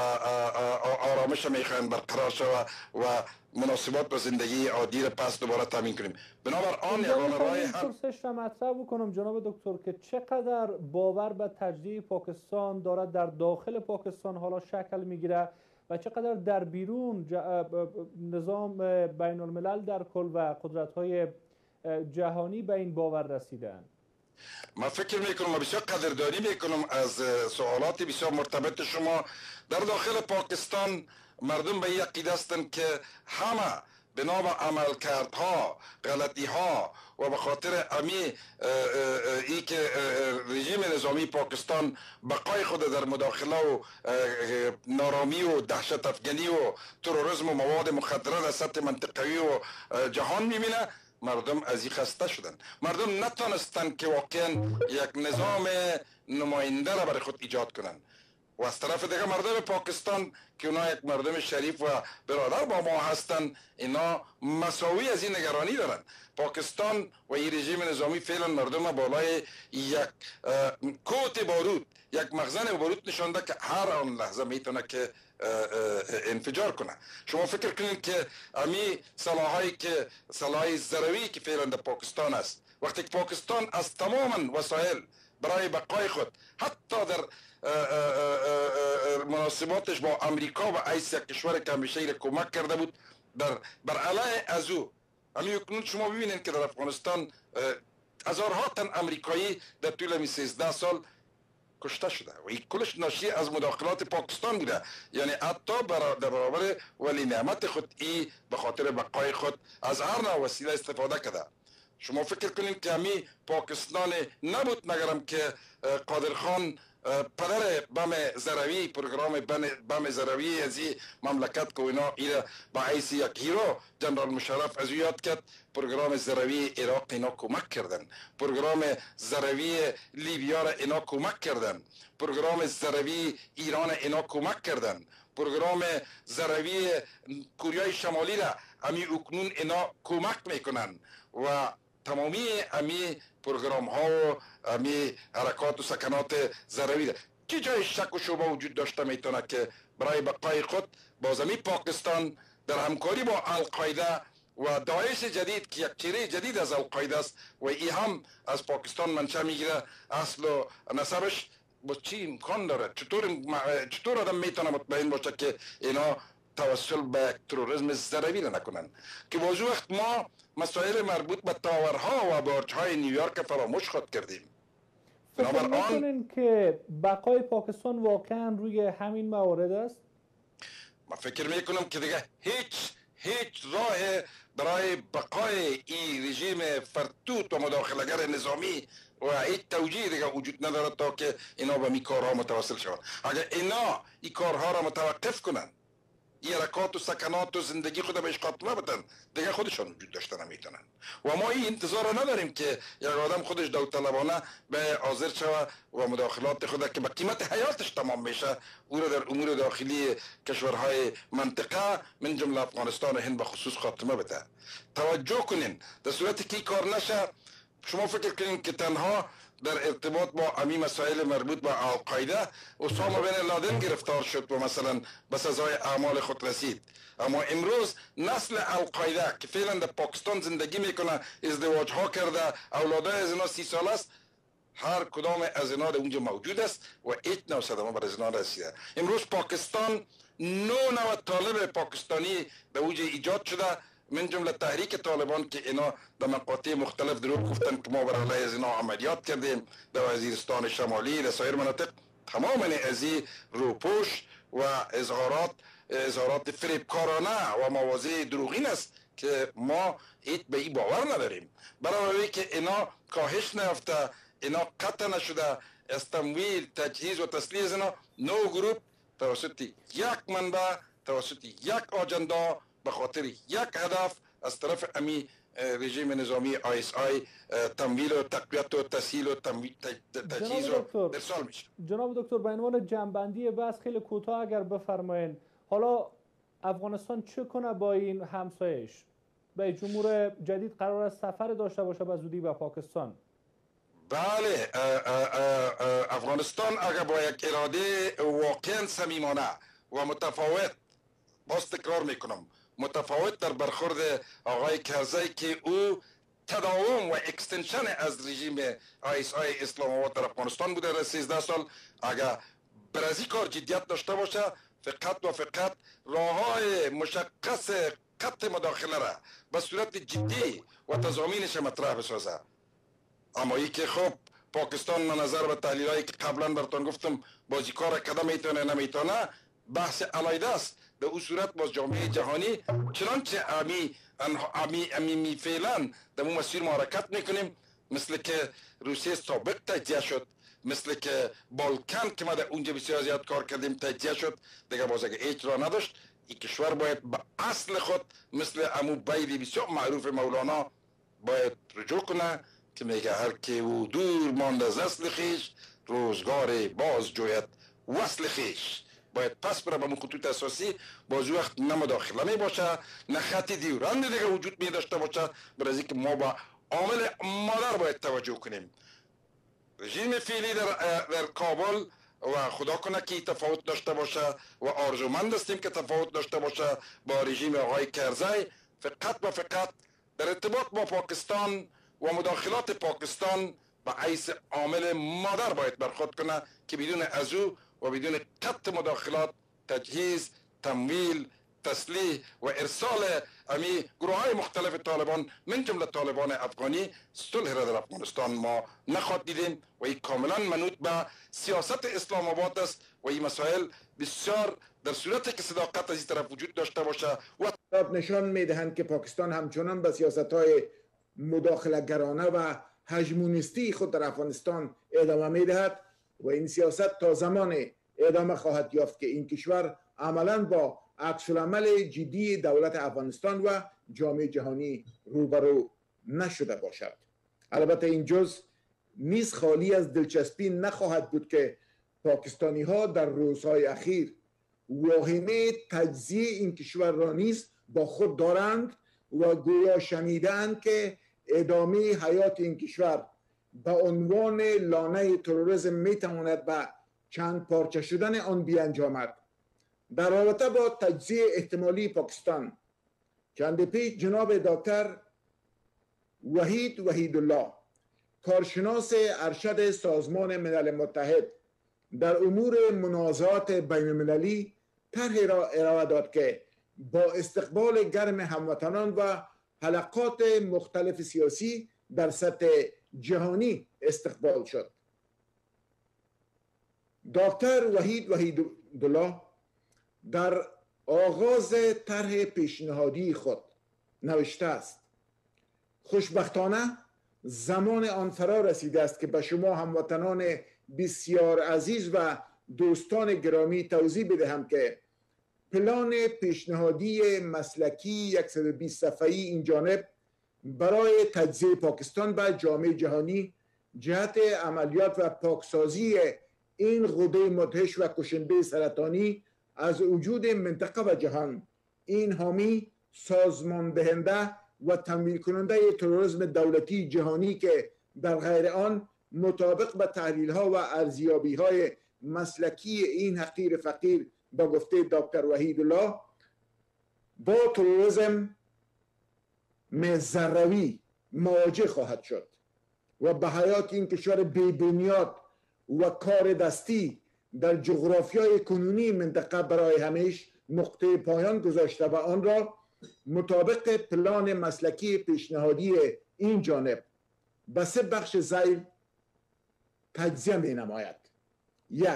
آرامش میخواین برقرار شود و مناسبات به زندگی عادی را پس دوباره تامین کنیم. بنابر آن یگانه راه هم پرسش را مطرح بکنم جناب دکتر که چقدر باور به تجزیه پاکستان دارد در داخل پاکستان حالا شکل میگیره و چقدر در بیرون نظام بین الملل در کل و قدرت‌های جهانی به این باور رسیدن؟ ما فکر میکنم و بسیار قدردانی میکنم از سوالات بسیار مرتبط شما. در داخل پاکستان مردم به این عقیده هستند که همه بنا به عملکردها، غلطیها و به خاطر ای که رژیم نظامی پاکستان بقای خود در مداخله و نارامی و دهشت افغانی و تروریسم و مواد مخدره در سطح منطقوی و جهان میبینه، مردم از این خسته شدن. مردم نتونستن که واقعا یک نظام نماینده را برای خود ایجاد کنن و از طرف دیگه مردم پاکستان که اونا یک مردم شریف و برادر با ما هستن، اینا مساوی از این نگرانی دارن. پاکستان و این رژیم نظامی فعلا مردم بالای یک کوت بارود، یک مخزن بارود نشانده که هر آن لحظه میتونه که انفجار کنه. شما فکر کنید که امی سلاحایی که سلاح ضروری که فعلا در پاکستان است، وقتی که پاکستان از تمام وسایل برای بقای خود حتی در مناسباتش با امریکا و ایس یک کشور که همیشه ایره کمک کرده بود بر علیه از او، همین کنون شما ببینید که در افغانستان هزارها تن امریکایی در طول 13 سال کشته شده و این کلش ناشی از مداخلات پاکستان بوده. یعنی حتی در برابر ولی نعمت خود ای به خاطر بقای خود از هر نوع وسیله استفاده کرده. شما فکر کنید که همی پاکستان نبود مگرم که قادر خان پدر بم زروی، پروگرام بم زروی از این مملکت که اینا ایره با حیث یک هیرو جنرال مشرف از یاد کرد، پروگرام زروی عراق اینا کمک کردن، پروگرام زروی لیبیا را اینا کمک کردن، پروگرام زروی ایران اینا کمک کردن، پروگرام زروی کوریای شمالی را امی اکنون اینا کمک میکنن و تمامی امی پروگرام ها و امی حرکات و سکنات ضروری ده. چی جای شک و شبه وجود داشته میتونه که برای بقای خود بازمی پاکستان در همکاری با القاعده و داعش جدید که یک چهره جدید از القاعده است و ای هم از پاکستان منشأ میگیره، اصل و نسبش با چی امکان داره؟ چطور آدم میتونه مطمئن باشه که اینا توسل به تروریسم ضروری نکنن؟ که باز وقت ما مسائل مربوط به تاورها و برج‌های نیویورک فراموش خود کردیم. فکر میکنین که بقای پاکستان واقعا روی همین موارد است؟ من فکر میکنم که دیگه هیچ راه برای بقای این رژیم فرتوت و مداخلگر نظامی و هیچ توجیه دیگه وجود نداره تا که اینا به می کارها متوسل شوند. اگر اینا این کارها را متوقف کنن، این حرکات و سکنات و زندگی خود بهش خاتمه بدن، دیگه خودشان وجود داشته نمیتونن. و ما این انتظار را نداریم که یک آدم خودش داوطلبانه به حاضر شوه و مداخلات خود که به قیمت حیاتش تمام میشه او را در امور داخلی کشورهای منطقه من جمله افغانستان و هند به خصوص خاتمه بده. توجه کنین، در صورتی که این کار نشه، شما فکر کنین که تنها در ارتباط با امی مسائل مربوط به القاعده اسامه بن لادن گرفتار شد و مثلا به سزای اعمال خود رسید، اما امروز نسل القاعده که فعلا در پاکستان زندگی میکنه، ازدواج ها کرده، اولادای از اینا 30 سال است، هر کدام از اینا در اونجا موجود است و هیچ نوع صدمه بر اینا رسیده. امروز پاکستان 9 طالب پاکستانی در اوج ایجاد شده، من جمله تحریک طالبان که اینا در مقاطع مختلف دروغ گفتن که ما بر علیه از اینا عملیات کردیم در وزیرستان شمالی، در سایر مناطق. تمام از این روپوش و اظهارات فریبکارانه و مواضع دروغین است که ما هیچ به این باور نداریم. برای که اینا کاهش نیافته، اینا قطع نشده، از تمویل، تجهیز و تسلیح از اینا 9 گروه توسط یک منبع، توسط یک آجندا، به خاطر یک هدف از طرف امی رژیم نظامی ISI تمویل و تقویت و تسهیل و تجهیز و ارسال میشه. جناب دکتر، به عنوان جنبندی بحث خیلی کوتاه اگر بفرمایید، حالا افغانستان چه کنه با این همسایش؟ به جمهور جدید قرار است سفر داشته باشه به زودی به پاکستان؟ بله، افغانستان اگر با یک اراده واقعا صمیمانه و متفاوت، باز تکرار میکنم، متفاوت در برخورد آقای کرزی که او تداوم و اکستنشن از رژیم ISI اسلام آباد در افغانستان بوده در 13 سال، اگر بر از این کار جدیت داشته باشه، فقط و فقط راههای مشخص قطع مداخله را به صورت جدی و تضامینش مطرح بسازه. اما ای که خب پاکستان من نظر به تحلیلایی که قبلا براتون گفتم بازیکار کده میتونه نمیتونه بحث علیحده است. به اون صورت باز جامعه جهانی چنانچه امی فعلا در اون مسیر ما حرکت میکنیم، مثل که روسیه سابق تجزیه شد، مثل که بالکان که ما در اونجا بسیار زیاد کار کردیم تجزیه شد، دیگه باز اگه هیچ راه نداشت، این کشور باید به اصل خود مثل امو بیلی بسیار معروف مولانا باید رجوع کنه که میگه هر که او دور ماند از اصل خیش، روزگار باز جوید وصل خیش. باید پس بره به خطوط اساسی، باز وقت نه مداخله می باشه، نه خطی دیورند دیگه وجود می داشته باشه. برای که ما با عامل مادر باید توجه کنیم. رژیم فعلی در کابل و خدا کنه که تفاوت داشته باشه و آرزومند هستیم که تفاوت داشته باشه با رژیم آقای کرزی، فقط و فقط در ارتباط با پاکستان و مداخلات پاکستان به حیث عامل مادر باید برخورد کنه که بدون ازو و بدون قطع مداخلات، تجهیز، تمویل، تسلیح و ارسال امی گروه های مختلف طالبان من جمله طالبان افغانی صلح را در افغانستان ما نخواد دیدیم و این کاملا منوط به سیاست اسلام آباد است و این مسائل بسیار در صورتی که صداقت از این طرف وجود داشته باشه و نشان میدهند که پاکستان همچنان به سیاست های مداخله گرانه و هژمونیستی خود در افغانستان ادامه میدهد و این سیاست تا زمان ادامه خواهد یافت که این کشور عملا با عکس‌العمل جدی دولت افغانستان و جامعه جهانی روبرو نشده باشد. البته این جزء نیز خالی از دلچسپی نخواهد بود که پاکستانی ها در روزهای اخیر واهمه تجزیه این کشور را نیز با خود دارند و گویا شنیدند که ادامه حیات این کشور به عنوان لانه تروریسم میتواند به چند پارچه شدن آن بیانجامد. در رابطه با تجزیه احتمالی پاکستان، چند پیش جناب دکتر وحیدالله، کارشناس ارشد سازمان ملل متحد در امور منازعات بین المللی طرحی را ارائه داد که با استقبال گرم هموطنان و حلقات مختلف سیاسی در سطح جهانی استقبال شد. دکتر وحیدالله در آغاز طرح پیشنهادی خود نوشته است: خوشبختانه زمان آن فرا رسیده است که به شما هموطنان بسیار عزیز و دوستان گرامی توضیح بدهم که پلان پیشنهادی مسلکی 120 صفحه‌ای این جانب برای تجزیه پاکستان به جامعه جهانی جهت عملیات و پاکسازی این غده مدهش و کشنده سرطانی از وجود منطقه و جهان، این حامی، سازمان دهنده و تمویل کننده تروریسم دولتی جهانی که در غیر آن مطابق به تحلیل ها و ارزیابی های مسلکی این حقیر فقیر با گفته دکتر وحیدالله با تروریسم ذروی مواجه خواهد شد و به حیات این کشور بی بنیاد و کار دستی در جغرافیای کنونی منطقه برای همیشه نقطه پایان گذاشته و آن را مطابق پلان مسلکی پیشنهادی این جانب به 3 بخش ذیل تجزیه می نماید. 1.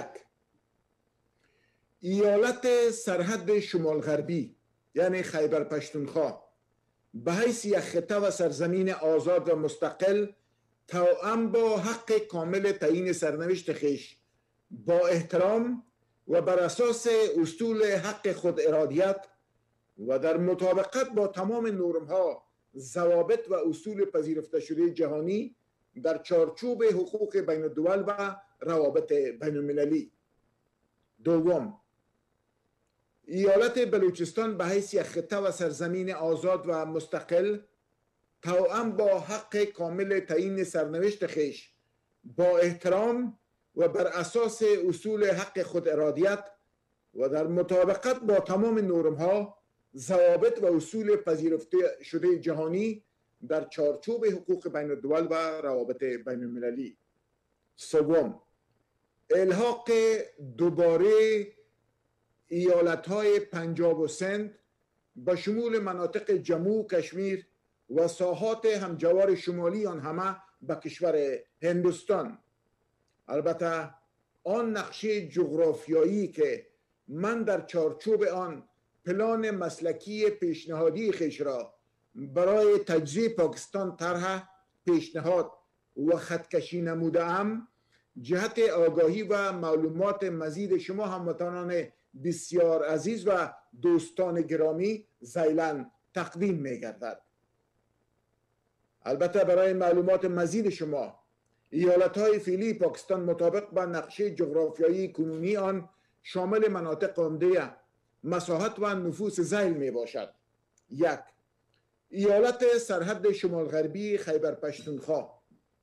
ایالت سرحد شمال غربی یعنی خیبر پشتونخوا به حیث یک خطه و سرزمین آزاد و مستقل توأم با حق کامل تعیین سرنوشت خویش با احترام و بر اساس اصول حق خود ارادیت و در مطابقت با تمام نرم‌ها، ضوابط و اصول پذیرفته شده جهانی در چارچوب حقوق بین الدول و روابط بین المللی. 2. ایالت بلوچستان به حیث یک خطه و سرزمین آزاد و مستقل توأم با حق کامل تعیین سرنوشت خویش با احترام و بر اساس اصول حق خود ارادیت و در مطابقت با تمام نرم‌ها، ضوابط و اصول پذیرفته شده جهانی در چارچوب حقوق بین الدول و روابط بین المللی. 3. الحاق دوباره ایالت‌های پنجاب و سند به شمول مناطق جموں و کشمیر و ساحات همجوار شمالی آن همه به کشور هندوستان. البته آن نقشه جغرافیایی که من در چارچوب آن پلان مسلکی پیشنهادی خویش را برای تجزیه پاکستان طرح پیشنهاد و خطکشی نموده‌ام جهت آگاهی و معلومات مزید شما هموطنان بسیار عزیز و دوستان گرامی ذیلاً تقدیم می‌گردد. البته برای معلومات مزید شما ایالت‌های فعلی پاکستان مطابق با نقشه جغرافیایی کنونی آن شامل مناطق عمده مساحت و نفوس ذیل می باشد. 1. ایالت سرحد شمال غربی خیبر پشتونخوا،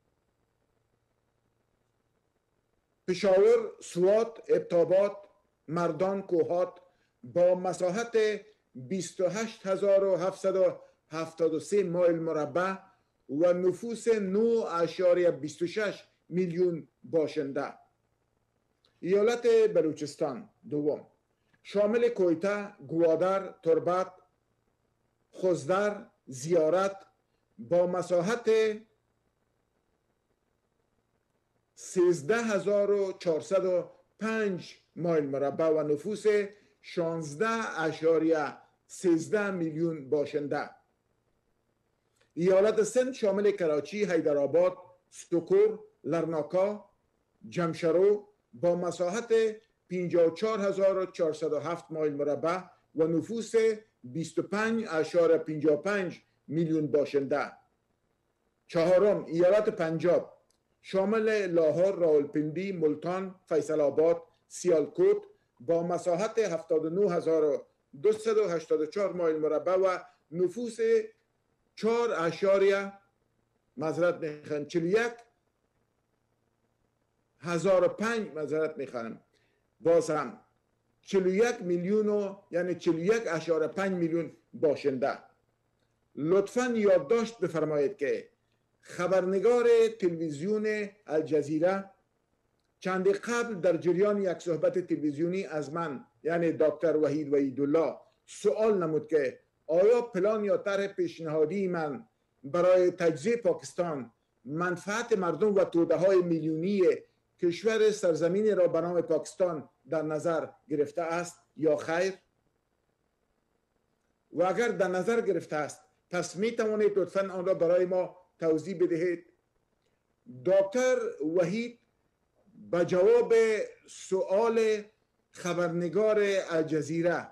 پشاور، سوات، ابتاباد، مردان، کوهات با مساحت 28773 مایل مربع و نفوس 9.26 میلیون باشنده. ایالت بلوچستان 2. شامل کویته، گوادر، تربت، خزدر، زیارت با مساحت 13405 مایل مربع و نفوس 16.13 میلیون باشنده. ایالت سند شامل کراچی، حیدرآباد، سکور، لرناکا، جمشرو با مساحت 54407 مایل مربع و نفوس 25.55 میلیون باشنده. 4. ایالت پنجاب شامل لاهور، راولپنڈی، ملتان، فیصل آباد، سیالکوت با مساحت 79284 مایل مربع و نفوس 41 میلیون یعنی 41.5 میلیون باشنده. لطفاً یادداشت بفرمایید که خبرنگار تلویزیون الجزیره چند قبل در جریان یک صحبت تلویزیونی از من یعنی دکتر وحیدالله سوال نمود که آیا پلان یا طرح پیشنهادی من برای تجزیه پاکستان منفعت مردم و توده‌های میلیونی کشور سرزمین را به نام پاکستان در نظر گرفته است یا خیر؟ و اگر در نظر گرفته است پس می توانید لطفاً آن را برای ما توضیح بدهید دکتر وحید به جواب سؤال خبرنگار الجزیره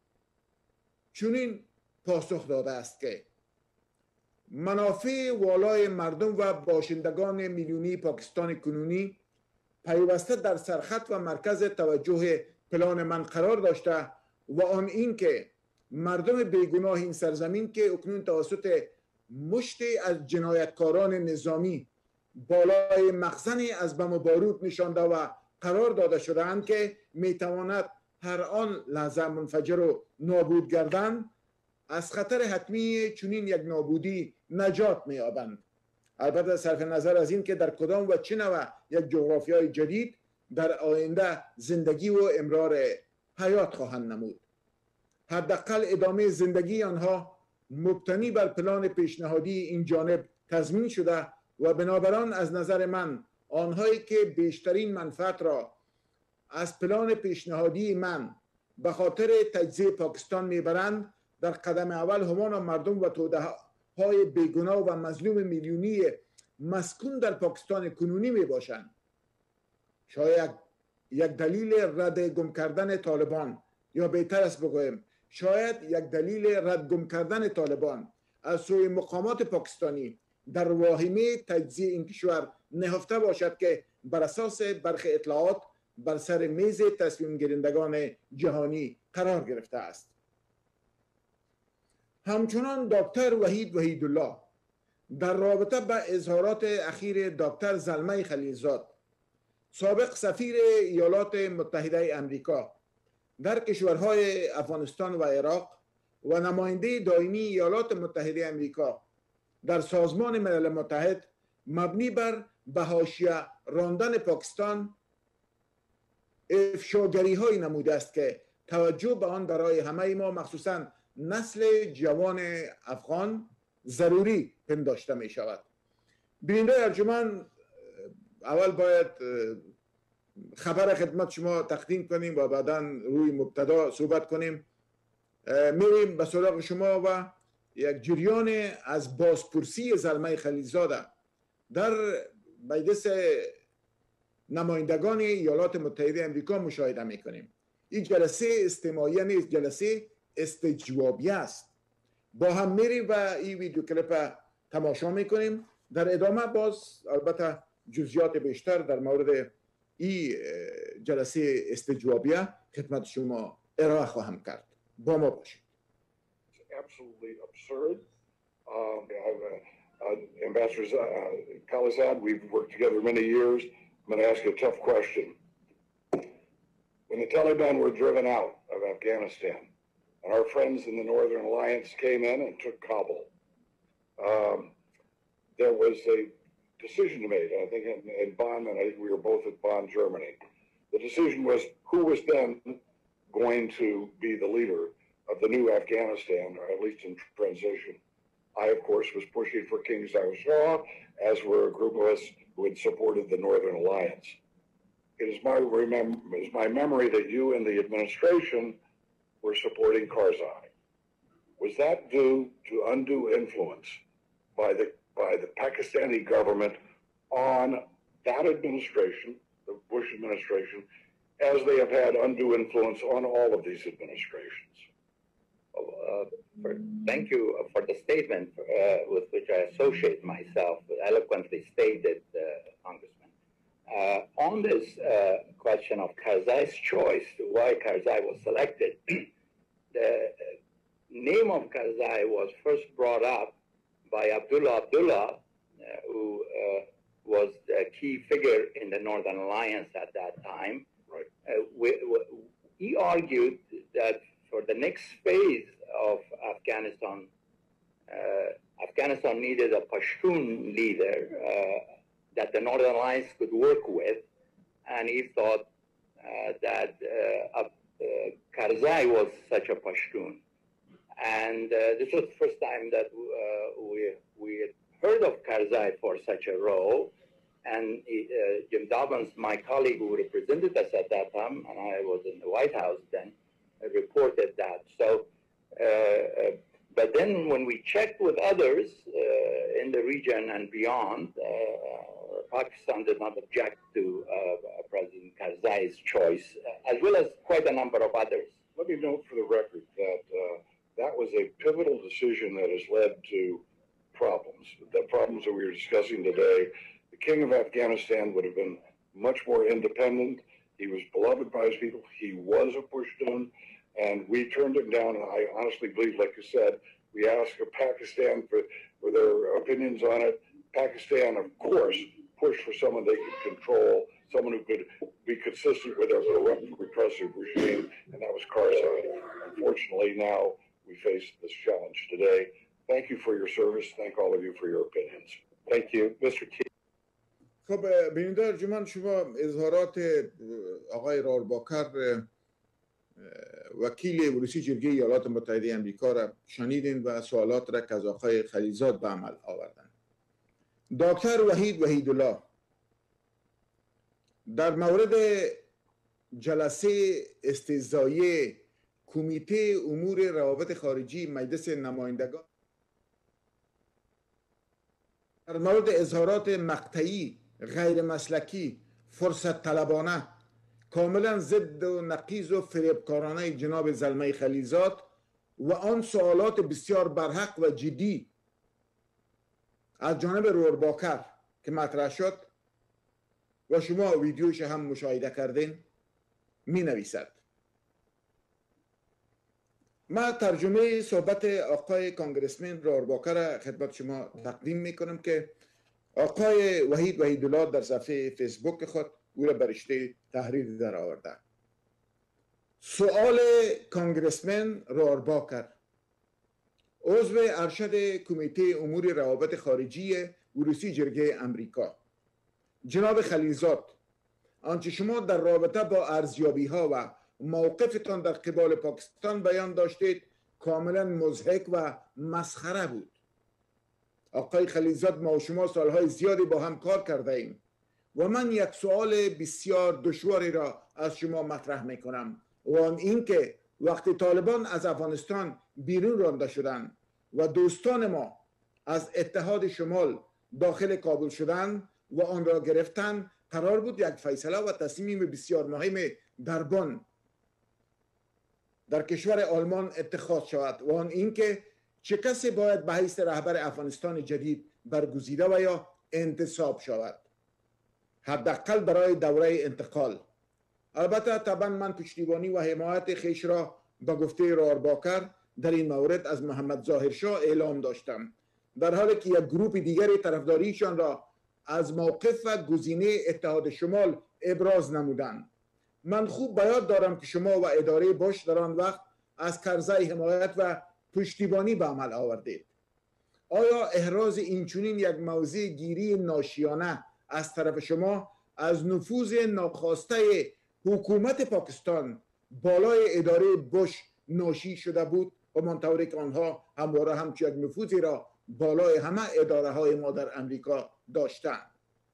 چنین پاسخ داده است که منافع والای مردم و باشندگان میلیونی پاکستان کنونی پیوسته در سرخط و مرکز توجه پلان من قرار داشته و آن این که مردم بیگناه این سرزمین که اکنون توسط مشتی از جنایتکاران نظامی بالای مخزنی از بم و بارود نشانده و قرار داده شده‌اند که میتواند هر آن لحظه منفجر و نابود گردند از خطر حتمی چنین یک نابودی نجات می‌یابند. البته صرف نظر از این که در کدام و چه نوع یک جغرافیای جدید در آینده زندگی و امرار حیات خواهند نمود. حداقل ادامه زندگی آنها مبتنی بر پلان پیشنهادی این جانب تضمین شده و بنابراین از نظر من آنهایی که بیشترین منفعت را از پلان پیشنهادی من به خاطر تجزیه پاکستان میبرند در قدم اول همان مردم و توده های بیگناه و مظلوم میلیونی مسکون در پاکستان کنونی می باشند. شاید یک دلیل رد گم کردن طالبان یا بهتر است بگویم شاید یک دلیل رد گم کردن طالبان از سوی مقامات پاکستانی در واهمه تجزیه این کشور نهفته باشد که بر اساس برخی اطلاعات بر سر میز تصمیم گیرندگان جهانی قرار گرفته است. همچنان دکتر وحید وحیدالله در رابطه به اظهارات اخیر دکتر زلمه خلیلزاد سابق سفیر ایالات متحده امریکا در کشورهای افغانستان و عراق و نماینده دائمی ایالات متحده امریکا در سازمان ملل متحد مبنی بر به حاشیه راندن پاکستان افشاگری های نموده است که توجه به آن برای همه ما مخصوصا نسل جوان افغان ضروری پنداشته می شود. بیننده ارجمند، اول باید خبر خدمت شما تقدیم کنیم و بعدا روی مبتدا صحبت کنیم. میریم به سراغ شما و یک جریان از بازپرسی زلمه خلیلزاده در مجلس نمایندگان ایالات متحده امریکا مشاهده میکنیم. این جلسه استماعی نیست، جلسه استجوابی است. با هم میریم و این ویدیو کلیپ تماشا میکنیم. در ادامه باز البته جزئیات بیشتر در مورد این جلسه استجوابیه خدمت شما ارائه خواهم کرد. با ما باشید. Absolutely absurd. Ambassador Khalilzad, we've worked together many years. I'm going to ask you a tough question. When the Taliban were driven out of Afghanistan, and our friends in the Northern Alliance came in and took Kabul, there was a decision made, I think in Bonn, and I think we were both at Bonn, Germany. The decision was who was then going to be the leader of the new Afghanistan, or at least in transition. I, of course, was pushing for King Zaushaw, as were a group of us who had supported the Northern Alliance. It is my memory that you and the administration were supporting Karzai. Was that due to undue influence by the Pakistani government on that administration, the Bush administration, as they have had undue influence on all of these administrations? Thank you for the statement with which I associate myself, eloquently stated, Congressman. On this question of Karzai's choice, why Karzai was selected, the name of Karzai was first brought up by Abdullah Abdullah, who was a key figure in the Northern Alliance at that time. Right. He argued that for the next phase of Afghanistan, Afghanistan needed a Pashtun leader that the Northern Alliance could work with, and he thought that Karzai was such a Pashtun. And this was the first time that we had heard of Karzai for such a role. And Jim Dobbins, my colleague who represented us at that time, and I was in the White House then, reported that. So But then when we checked with others in the region and beyond, Pakistan did not object to President Karzai's choice, as well as quite a number of others. Let me note for the record that that was a pivotal decision that has led to problems. The problems that we are discussing today. The King of Afghanistan would have been much more independent. He was beloved by his people. He was a Pushtun, and we turned him down. And I honestly believe, like you said, we asked Pakistan for their opinions on it. Pakistan, of course, pushed for someone they could control, someone who could be consistent with their corrupt, repressive regime, and that was Karzai. Unfortunately, now we face this challenge today. Thank you for your service. Thank all of you for your opinions. Thank you. Mr. Key. خب بیننده ارجمند، شما اظهارات آقای رارباکر وکیل ولسی جرگه ایالات متحده آمریکا را شنیدین و سوالات را که از آقای خلیزاد به عمل آوردن. دکتر وحیدالله در مورد جلسه استثنایی کمیته امور روابط خارجی مجلس نمایندگان در مورد اظهارات مقطعی غیر مسلکی فرصت طلبانه کاملا ضد و نقیض و فریبکارانه جناب زلمه خلیزاد و آن سوالات بسیار برحق و جدی از جانب رورباکر که مطرح شد و شما ویدیوش هم مشاهده کردین می نویسد. ما ترجمه صحبت آقای کانگرسمن رورباکر خدمت شما تقدیم می کنم که آقای وحیدالله در صفحه فیسبوک خود او را برشته تحریر در آورده. سوال کانگرسمن رورباکر، عضو ارشد کمیته امور روابط خارجی ولسی جرگه امریکا. جناب خلیزاد، آنچه شما در رابطه با ارزیابی ها و موقفتان در قبال پاکستان بیان داشتید کاملا مضحک و مسخره بود. آقای خلیزاد، ما و شما سالهای زیادی با هم کار کرده ایم و من یک سوال بسیار دشواری را از شما مطرح می کنم و آن این که وقتی طالبان از افغانستان بیرون رانده شدند و دوستان ما از اتحاد شمال داخل کابل شدند و آن را گرفتند، قرار بود یک فیصله و تصمیم بسیار مهم در بن در کشور آلمان اتخاذ شود و آن این که چه کسی باید به حیث رهبر افغانستان جدید برگزیده و یا انتصاب شود، حداقل برای دوره انتقال. البته طبعا من پشتیبانی و حمایت خیش را به گفته رورباکر در این مورد از محمد ظاهرشاه اعلام داشتم، در حالی که یک گروپ دیگری طرفداریشان را از موقف و گزینه اتحاد شمال ابراز نمودند. من خوب به یاد دارم که شما و اداره بوش در آن وقت از کرزی حمایت و پشتیبانی به عمل آوردید. آیا احراز اینچنین یک موضع گیری ناشیانه از طرف شما از نفوذ ناخواسته حکومت پاکستان بالای اداره بوش ناشی شده بود و منطوری که آنها همواره همچون یک نفوذی را بالای همه اداره های ما در امریکا داشتند؟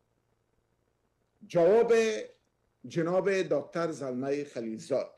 جواب جناب دکتر زلمه خلیزاد: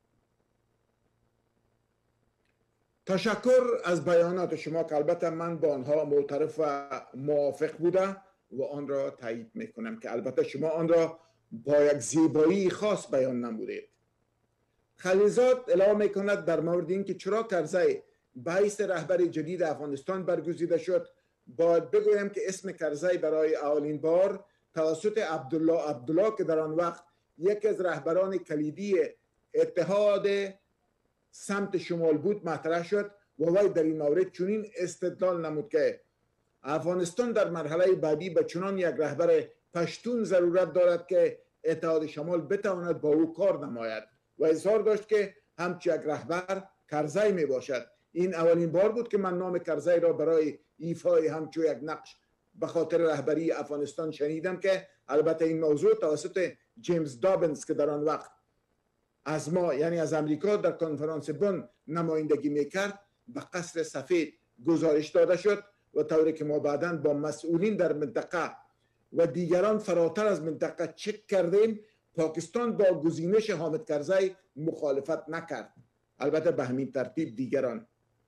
تشکر از بیانات شما که البته من با آنها معترف و موافق بودم و آن را تایید میکنم که البته شما آن را با یک زیبایی خاص بیان نمودید. خلیزاد اعلام میکند در مورد اینکه چرا کرزی به حیث رهبر جدید افغانستان برگزیده شد، باید بگویم که اسم کرزی برای اولین بار توسط عبدالله که در آن وقت یکی از رهبران کلیدی اتحاد سمت شمال بود مطرح شد و وی در این مورد چنین استدلال نمود که افغانستان در مرحله بعدی به چنان یک رهبر پشتون ضرورت دارد که اتحاد شمال بتواند با او کار نماید و اظهار داشت که همچون یک رهبر کرزی می باشد. این اولین بار بود که من نام کرزی را برای ایفای همچون یک نقش به خاطر رهبری افغانستان شنیدم که البته این موضوع توسط جیمز دابنز که در آن وقت از ما یعنی از امریکا در کنفرانس بن نمایندگی میکرد به قصر سفید گزارش داده شد و طوری که ما بعداً با مسئولین در منطقه و دیگران فراتر از منطقه چک کردیم، پاکستان با گزینش حامد کرزی مخالفت نکرد، البته به همین ترتیب دیگران.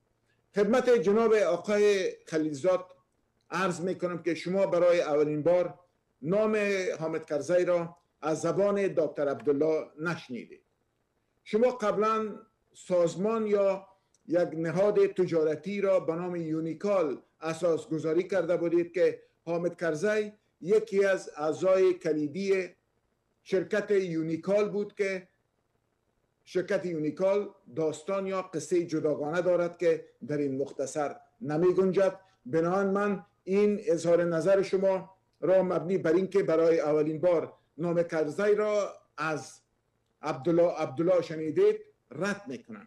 خدمت جناب آقای خلیلزاد عرض میکنم که شما برای اولین بار نام حامد کرزی را از زبان دکتر عبدالله نشنیدید. شما قبلا سازمان یا یک نهاد تجارتی را به نام یونیکال اساس گذاری کرده بودید که حامد کرزی یکی از اعضای کلیدی شرکت یونیکال بود که شرکت یونیکال داستان یا قصه جداگانه دارد که در این مختصر نمی گنجد. بنابراین من این اظهار نظر شما را مبنی بر این که برای اولین بار نام کرزی را از عبدالله شنیدید رد میکنم.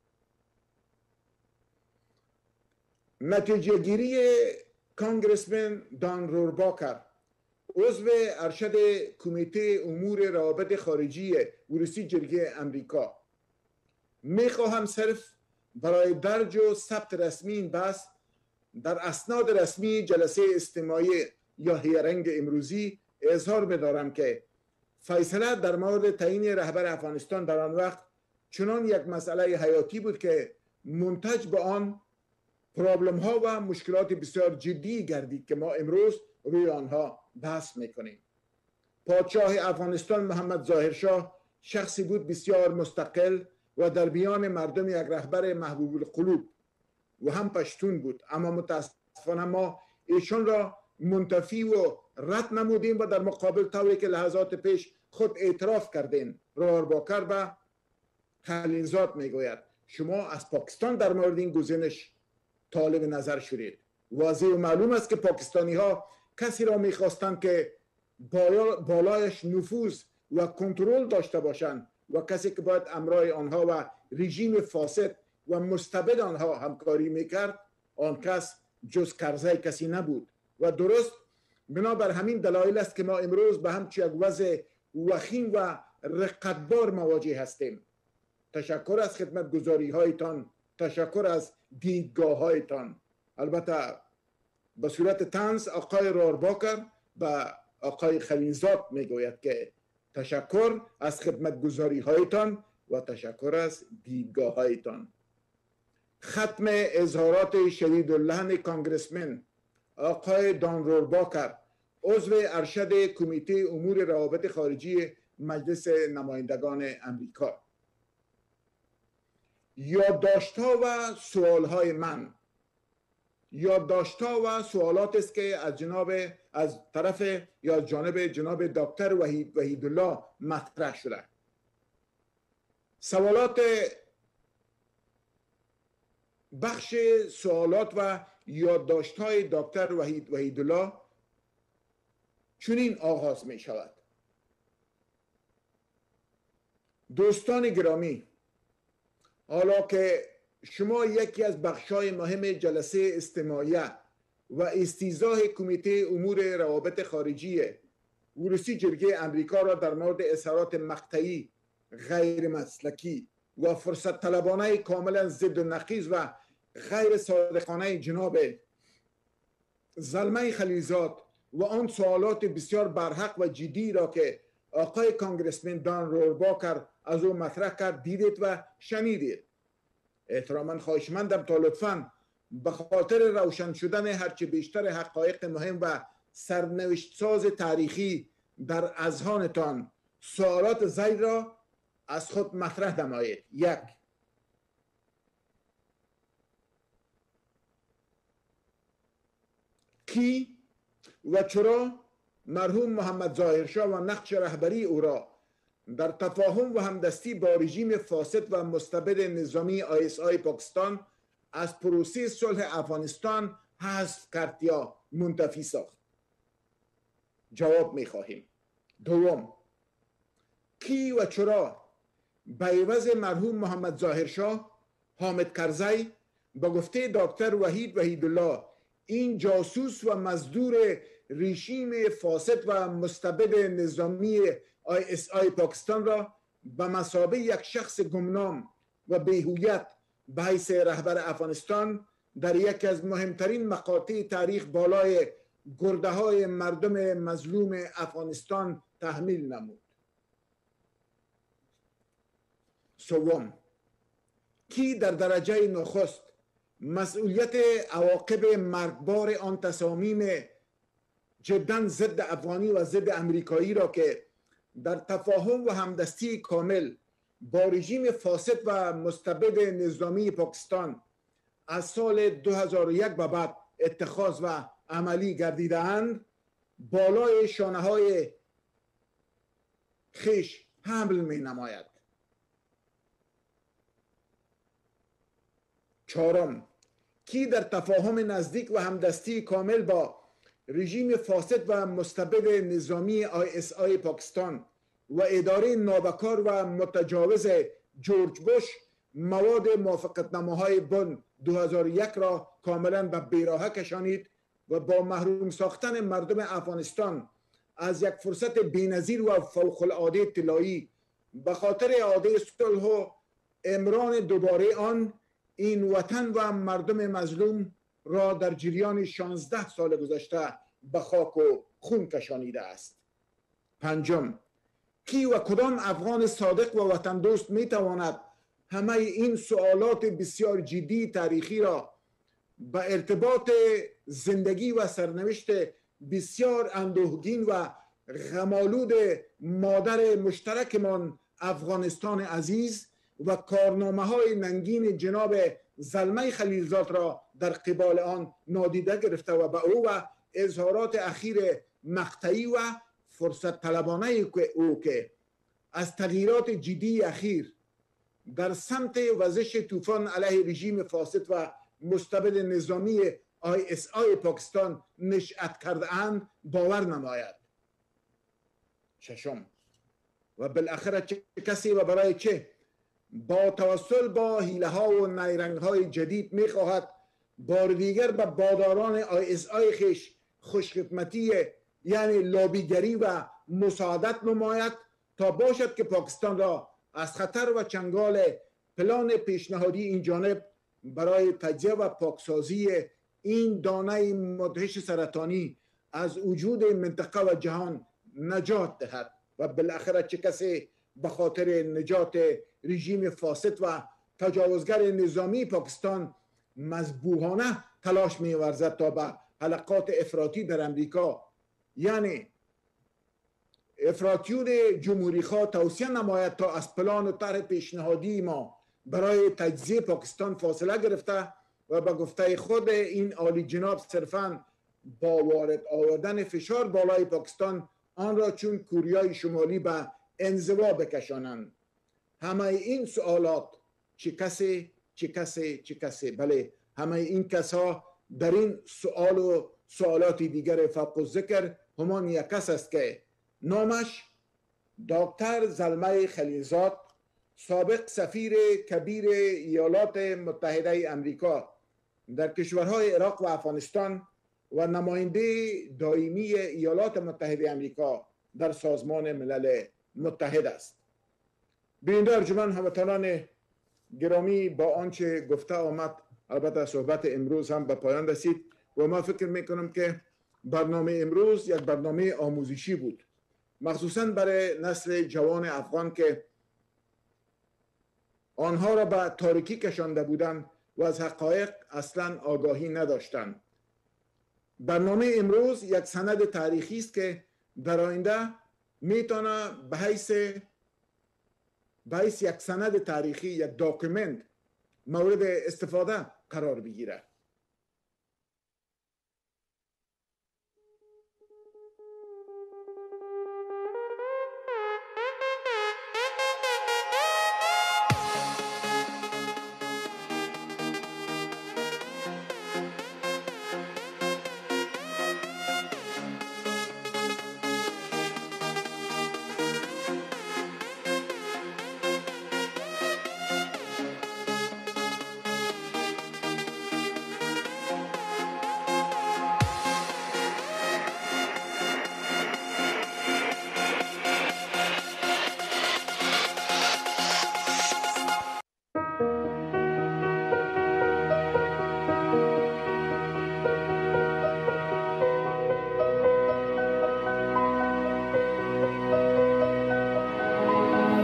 نتیجه گیری کانگرسمن دان رورباکر عضو ارشد کمیته امور روابط خارجی ورودی جرگه امریکا، میخواهم صرف برای درج و ثبت رسمی این بحث در اسناد رسمی جلسه استماعی یا هیرنگ امروزی اظهار بدارم که فیصله در مورد تعیین رهبر افغانستان در آن وقت چنان یک مسئله حیاتی بود که منتج به آن پرابلم ها و مشکلات بسیار جدی گردید که ما امروز روی آنها بحث میکنیم. پادشاه افغانستان محمد ظاهرشاه شخصی بود بسیار مستقل و در میان مردم یک رهبر محبوب القلوب و هم پشتون بود، اما متاسفانه ما ایشان را منتفی و رد نمودیم و در مقابل طوری که لحظات پیش خود اعتراف کردین رورباکر به خلیلزاد میگوید شما از پاکستان در مورد این گزینش طالب نظر شدید. واضح و معلوم است که پاکستانی ها کسی را میخواستند که بالایش نفوذ و کنترل داشته باشند و کسی که باید امرای آنها و رژیم فاسد و مستبد آنها همکاری میکرد آن کس جز کرزی کسی نبود و درست بنابر همین دلایل است که ما امروز به همچی یک وضع وخیم و رقتبار مواجه هستیم. تشکر از خدمت گذاری هایتان، تشکر از دیدگاه هایتان. البته به صورت طنز آقای رورباکر به آقای خلیلزاد میگوید که تشکر از خدمت گذاری هایتان و تشکر از دیدگاه هایتان. ختم اظهارات شدید اللحن کانگرسمن آقای دان رورباکر عضو ارشد کمیته امور روابط خارجی مجلس نمایندگان امریکا. یادداشت‌ها و سوال‌های من یادداشت‌ها و سوالات است که از طرف یا از جانب جناب دکتر وحیدالله مطرح شده. سوالات بخش سوالات و یادداشت‌های دکتر وحیدالله چنین آغاز می شود: دوستان گرامی، حالا که شما یکی از بخش‌های مهم جلسه استماعیه و استیضاح کمیته امور روابط خارجی ورودی جرگه امریکا را در مورد اظهارات مقطعی، غیر مسلکی و فرصت طلبانه کاملا ضد و نقیض و غیر صادقانه جناب زلمه خلیلزاد و آن سوالات بسیار برحق و جدی را که آقای کانگرسمن دان رورباکر از او مطرح کرد دیدید و شنیدید. احتراما خواهشمندم تا لطفاً به خاطر روشن شدن هرچه بیشتر حقایق مهم و سرنوشت ساز تاریخی در اذهانتان سوالات زید را از خود مطرح نمایید. 1. کی و چرا مرحوم محمد ظاهرشاه و نقش رهبری او را در تفاهم و همدستی با رژیم فاسد و مستبد نظامی ISI پاکستان از پروسه صلح افغانستان حذف کرد یا منتفی ساخت؟ جواب می‌خواهیم. 2. کی و چرا به عوض مرحوم محمد ظاهرشاه حامد کرزی به گفته دکتر وحیدالله این جاسوس و مزدور رژیم فاسد و مستبد نظامی ISI پاکستان را به مثابه یک شخص گمنام و بی‌هویت به حیث رهبر افغانستان در یکی از مهمترین مقاطع تاریخ بالای گرده های مردم مظلوم افغانستان تحمیل نمود؟ 3. کی در درجه نخست مسئولیت عواقب مرگبار آن تصامیم جدا ضد افغانی و ضد امریکایی را که در تفاهم و همدستی کامل با رژیم فاسد و مستبد نظامی پاکستان از سال 2001 به بعد اتخاذ و عملی گردیده‌اند بالای شانه‌های خیش حمل می نماید. چهارم، کی در تفاهم نزدیک و همدستی کامل با رژیم فاسد و مستبد نظامی ISI پاکستان و اداره نابکار و متجاوز جورج بوش مواد موافقتنامه‌های بن 2001 را کاملا به بیراهه کشانید و با محروم ساختن مردم افغانستان از یک فرصت بی‌نظیر و فوق‌العاده طلایی به خاطر اعاده صلح و امران دوباره آن این وطن و مردم مظلوم را در جریان 16 سال گذشته به خاک و خون کشانیده است. پنجم، کی و کدام افغان صادق و وطن دوست می تواند همه این سوالات بسیار جدی تاریخی را به ارتباط زندگی و سرنوشت بسیار اندوهگین و غم‌آلود مادر مشترکمان افغانستان عزیز و کارنامه‌های ننگین جناب زلمه خلیلزاد را در قبال آن نادیده گرفته و به او و اظهارات اخیر مقطعی و فرصت طلبانه او که از تغییرات جدی اخیر در سمت وزش طوفان علیه رژیم فاسد و مستبد نظامی ISI پاکستان نشأت کرده اند باور نماید. ششم، و بالاخره چه کسی و برای چه با توسل با حیله ها و نیرنگ های جدید می خواهد بار دیگر به باداران ISI خیش خوشخدمتی یعنی لابیگری و مساعدت نماید تا باشد که پاکستان را از خطر و چنگال پلان پیشنهادی این جانب برای تجزیه و پاکسازی این دانه مدهش سرطانی از وجود منطقه و جهان نجات دهد و بالاخره چه کسی به خاطر نجات رژیم فاسد و تجاوزگر نظامی پاکستان مذبوحانه تلاش می‌ورزد تا به حلقات افراطی در امریکا یعنی افراطیون جمهوری‌خواه توصیه نماید تا از پلان و طرح پیشنهادی ما برای تجزیه پاکستان فاصله گرفته و به گفته خود این عالی جناب صرفاً با وارد آوردن فشار بالای پاکستان آن را چون کوریای شمالی به انزوا بکشانند. همه این سوالات چه کسی بله همه این کسا در این سوال و سوالات دیگر فوق الذکر همان یک کس است که نامش دکتر زلمه خلیلزاد سابق سفیر کبیر ایالات متحده امریکا در کشورهای عراق و افغانستان و نماینده دائمی ایالات متحده امریکا در سازمان ملل متحد است. بیننده ارجمند هموطنان گرامی، با آنچه گفته آمد البته صحبت امروز هم به پایان رسید و ما فکر میکنم که برنامه امروز یک برنامه آموزشی بود، مخصوصا برای نسل جوان افغان که آنها را به تاریکی کشانده بودند و از حقایق اصلا آگاهی نداشتند. برنامه امروز یک سند تاریخی است که در آینده میتونه به حیث یک سند تاریخی، یک داکیومنت مورد استفاده قرار بگیره.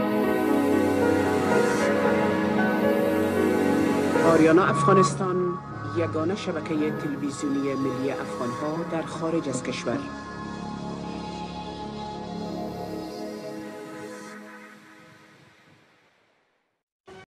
آریانا افغانستان یگانه شبکه تلویزیونی ملی افغانها در خارج از کشور.